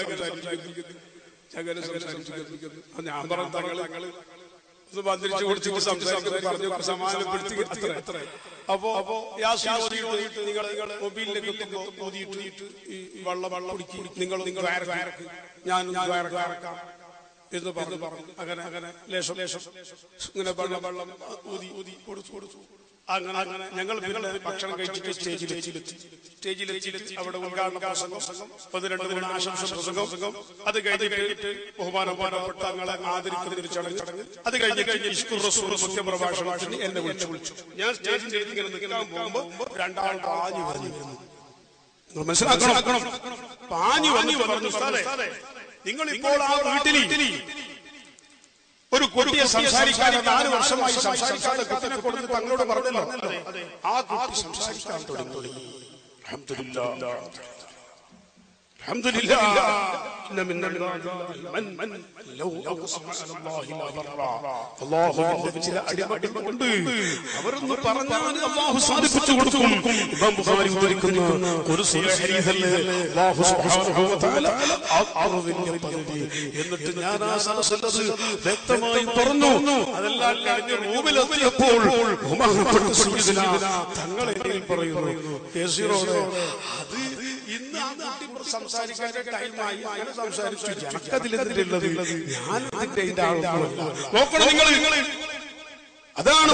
ഞാൻ പറഞ്ഞു തങ്ങള് ഒന്ന് മന്ത്രിച്ചു കൊടുത്തിട്ട് സംസാരിക്കുന്നത് പറഞ്ഞു സമാധാനപ്പെടുത്തി എത്ര. അപ്പോ അപ്പോ നിങ്ങൾ മൊബൈലിലേക്ക് ഊതിയിട്ട് ഈ വെള്ളം വെള്ളം നിങ്ങൾ നിങ്ങൾ ഞാൻ വയറക്കാം എന്ന് പറഞ്ഞു പറഞ്ഞു അങ്ങനെ അങ്ങനെ ലേശം ലേശം ഇങ്ങനെ വെള്ളം വെള്ളം ഊതി ഊതി കൊടുത്തു കൊടുത്തു. അങ്ങനെ അങ്ങനെ ഞങ്ങൾ പിന്നെ ഭക്ഷണം കഴിച്ചിട്ട് സ്റ്റേജിലെത്തി സ്റ്റേജിലെത്തി അവിടെ ഉദ്ഘാടന പ്രസംഗം, പതിനെട്ട് മൂന്ന് ആശംസ പ്രസംഗം, അത് കഴിഞ്ഞിട്ട് ബഹുമാനപ്പെട്ട തങ്ങളെ ആദരിക്കുന്ന ഒരു ചടങ്ങ്, അത് കഴിഞ്ഞ് കഴിഞ്ഞ് ഇഷ്കുർ റസൂൽ മുഖ്യപ്രഭാഷണത്തിന് എന്നെ വിളിച്ചു വിളിച്ചു ഞാൻ സ്റ്റേജിൽ ഇങ്ങനെ നിൽക്കാൻ പോകുമ്പോ രണ്ടാൾ പാഞ്ഞു പറഞ്ഞു. മനസ്സിലാക്കണം, പാഞ്ഞു വന്നു പറഞ്ഞു, നിങ്ങൾ ഇപ്പോൾ ആ വീട്ടിൽ ഒരു കുട്ടിയെ സംസാരിക്കാൻ നാല് വർഷമായി സംസാരിക്കാതെ കുട്ടിനെ കൊടുത്ത് തങ്ങളോട് പറഞ്ഞല്ലോ, ആ കുട്ടി സംസാരിക്കാൻ തുടങ്ങി. അൽഹംദുലില്ലാഹ് അൽഹംദുലില്ലാഹ് ഇന്ന മിന്ന മൻ മൻ ലൗ അഖ്സമ അലല്ലാഹി ലാ ബറ. അല്ലാഹുവിന്റെ ചില അടിമകളുണ്ട്, അവരൊന്ന് പറഞ്ഞാൽ അല്ലാഹു സാധിപ്പിച്ചു കൊടുക്കും. ഇമാം ബുഖാരി ഉദ്ധരിക്കുന്ന ഖുർആനിലെ ഹദീസിൽ അല്ലാഹു സുബ്ഹാനഹു വ തആല അഅ്റദിന്റെ പദവി എന്നിട്ട് ഞാൻ ആ സദസ്സിൽ വ്യക്തമായി പറഞ്ഞു. അതെല്ലാം കഴിഞ്ഞ് റൂമിലെത്തിയപ്പോൾ ബഹുമാനപ്പെട്ട സയ്യിദുനാ തങ്ങൾ എന്നിൽ പറയുന്നു, യസീറോട് അത് ഇന്ന് ആ കുട്ടി സംസാരിക്കാൻ ടൈമായി, അങ്ങനെ സംസാരിച്ചു. ജനക്കതിലെത്തിട്ടുള്ളത് ഞാൻ അതിന്റെ ആളൊന്നുമല്ല. നോക്കണം നിങ്ങൾ, അതാണ്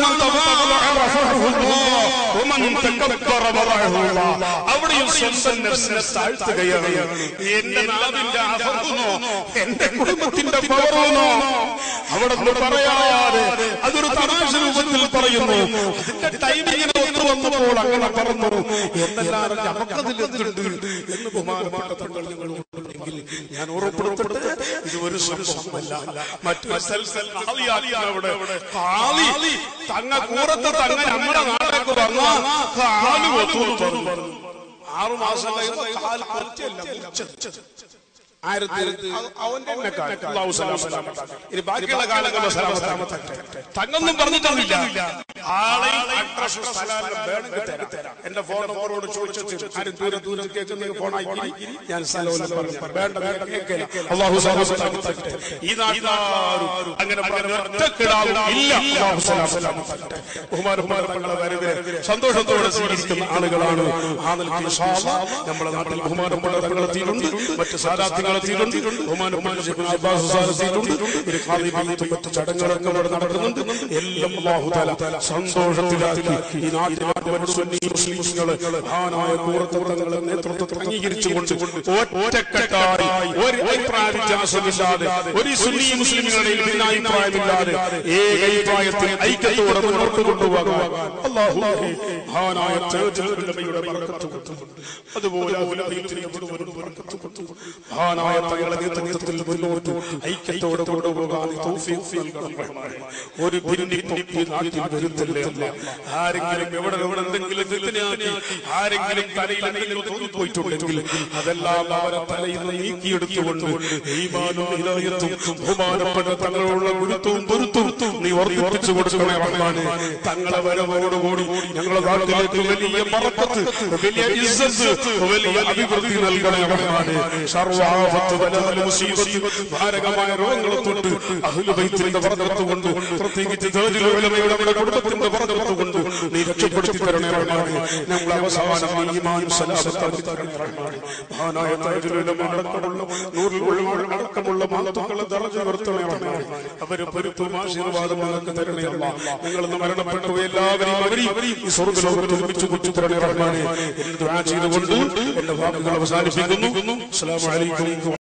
അവിടെയും സ്വന്തം നഫ്സിനെ താഴ്ത്തുകയാണ്. എന്റെ നാവിന്റെ അഫറുന്നോ എന്റെ കുടുംബത്തിന്റെ പവറുന്നോ അവിടെ നിന്ന് പറയാതെ അതൊരു തമാശ രൂപത്തിൽ പറയുന്നു. അതിന്റെ ടൈമിങ്ങിന് ഒത്തു വന്നപ്പോൾ അങ്ങനെ പറഞ്ഞു എന്നെല്ലാവരും നമുക്കതിലെത്തുണ്ട് എന്ന് ബഹുമാനപ്പെട്ട തങ്ങൾ ഞങ്ങളുണ്ടെങ്കിൽ ഞാൻ ഉറപ്പെടുത്തട്ടെ, ഇത് ഒരു സംഭവമല്ല. മറ്റു തങ്ങ കൂറത്ത് തങ്ങ നമ്മുടെ നാട്ടിലേക്ക് വന്ന കാല് വെക്കുന്നു പറഞ്ഞു. ആറു മാസം കഴിയുമ്പോ കാൽ കുറച്ചല്ല ഇനി ബാക്കിയുള്ള കാലങ്ങളിൽ തങ്ങൊന്നും പറഞ്ഞിട്ടൊന്നുമില്ല. ആളെയും അഡ്രസ് എന്റെ ഫോൺ നമ്പറോട് ചോദിച്ചു ആരും ദൂരെ ദൂരെ കേൾക്കുന്ന ഫോണായി ഞാൻ സ്ഥലം പറഞ്ഞു വേണ്ട കേൾക്കില്ല. അല്ലാഹു ഈ നാട്ടിലാരും അങ്ങനെ ബഹുമാനപ്പെട്ട സന്തോഷത്തോടെ സ്വീകരിക്കുന്ന ആളുകളാണ്. ആ നിലയ്ക്ക് നമ്മുടെ നാട്ടിൽ ബഹുമാനപ്പെട്ട എത്തിയിട്ടുണ്ട്, മറ്റ് സാധാർത്ഥ്യങ്ങൾ എത്തിയിട്ടുണ്ട്, ബഹുമാനപ്പെട്ട മറ്റ് ചടങ്ങുകളൊക്കെ അവിടെ നടക്കുന്നുണ്ട്. എല്ലാം അല്ലാഹു തആല സന്തോഷത്തിലാക്കി ഈ നാട്ടിലെ മുസ്ലിംകളെ മഹാനായ കൂറത്തങ്ങളെ നേതൃത്വത്തിൽ അംഗീകരിച്ചുകൊണ്ട് ഒറ്റക്കെട്ടായി ഒരു അഭിപ്രായ വ്യത്യാസമില്ലാതെ ഒരു സുന്നി മുസ്ലിമുകളുടെയും ഭിന്നാഭിപ്രായമില്ലാതെ ഏകൈപ്രായത്തിൽ ഐക്യത്തോടെ മുന്നോട്ട് കൊണ്ടുപോകാൻ അല്ലാഹു മഹാനായ തആലയുടെ ബർക്കത്ത് കൊടുത്തുകൊണ്ട് അതുപോലെ മഹാനായ തങ്ങളുടെ നേതൃത്വത്തിൽ മുന്നോട്ട് ഐക്യത്തോടെ കൊണ്ടുപോകാൻ തൗഫീഖ് നൽകണം റഹ്മാനേ. ഒരു ഭിന്നിപ്പും ഈ നാട്ടിൽ വരുത്തില്ലേ അല്ലാഹ്. ആരെങ്കിലും എവിടെ എവിടെ എന്തെങ്കിലും തെറ്റിനാക്കി ആരെങ്കിലും തലയിൽ എന്തെങ്കിലും തോന്നിപ്പോയിട്ടുണ്ടെങ്കിൽ അതെല്ലാം അവരെ തലയിൽ നിന്ന് നീക്കിയെടുത്തുകൊണ്ട് ഈമാനും ഹിദായത്തും ബഹുമാനപ്പെട്ട തങ്ങളുള്ള ഗുരുത്വവും പൊരുത്തവും നീ വർദ്ധിപ്പിച്ചു കൊടുക്കണേ റഹ്മാനേ. തങ്ങളെ വരവോടുകൂടി ഞങ്ങളെ മുലാഖാത്തിലേക്ക് വലിയ ബറക്കത്ത്, വലിയ ഇസ്സത്ത്, വലിയ അഭിവൃദ്ധി നൽകണേ റഹ്മാനേ. ശർവ ആഫത്ത് ബലാൽ മുസീബത്ത് മാരകമായ രോഗങ്ങളെ തൊട്ട് അഹ്ലു ബൈത്തിന്റെ ബറക്കത്ത് കൊണ്ട്, പ്രത്യേകിച്ച് താജുൽ ഉലമയുടെ നമ്മുടെ കുടുംബത്തിന്റെ ബറക്കത്ത് കൊണ്ട് നീ രക്ഷപ്പെടുത്തി തരണേ റഹ്മാനേ. ഞങ്ങൾ അവസാനം ഈമാനും സലാമത്താക്കി തരണേ റഹ്മാനേ. മഹാനായ താജുൽ ഉലമ അടക്കമുള്ള നൂറുൽ ഉലമ അടക്കമുള്ള മഹത്തുക്കളെ ദറജ ഉയർത്തണേ റഹ്മാനേ. അവരെ പൊരുത്തവും ആശീർവാദവും ഞങ്ങൾക്ക് തരണേ അല്ലാഹ്. ഞങ്ങൾ ഇന്ന് മരണപ്പെട്ടു എല്ലാവരെയും അവരെയും ഈ സ്വർഗ്ഗലോകത്ത് ഒരുമിച്ച് കൂട്ടി തരണേ റഹ്മാനേ എന്ന് ദുആ ചെയ്തുകൊണ്ട് എന്റെ വാക്കുകൾ അവസാനിപ്പിക്കുന്നു. അസ്സലാമു അലൈക്കും.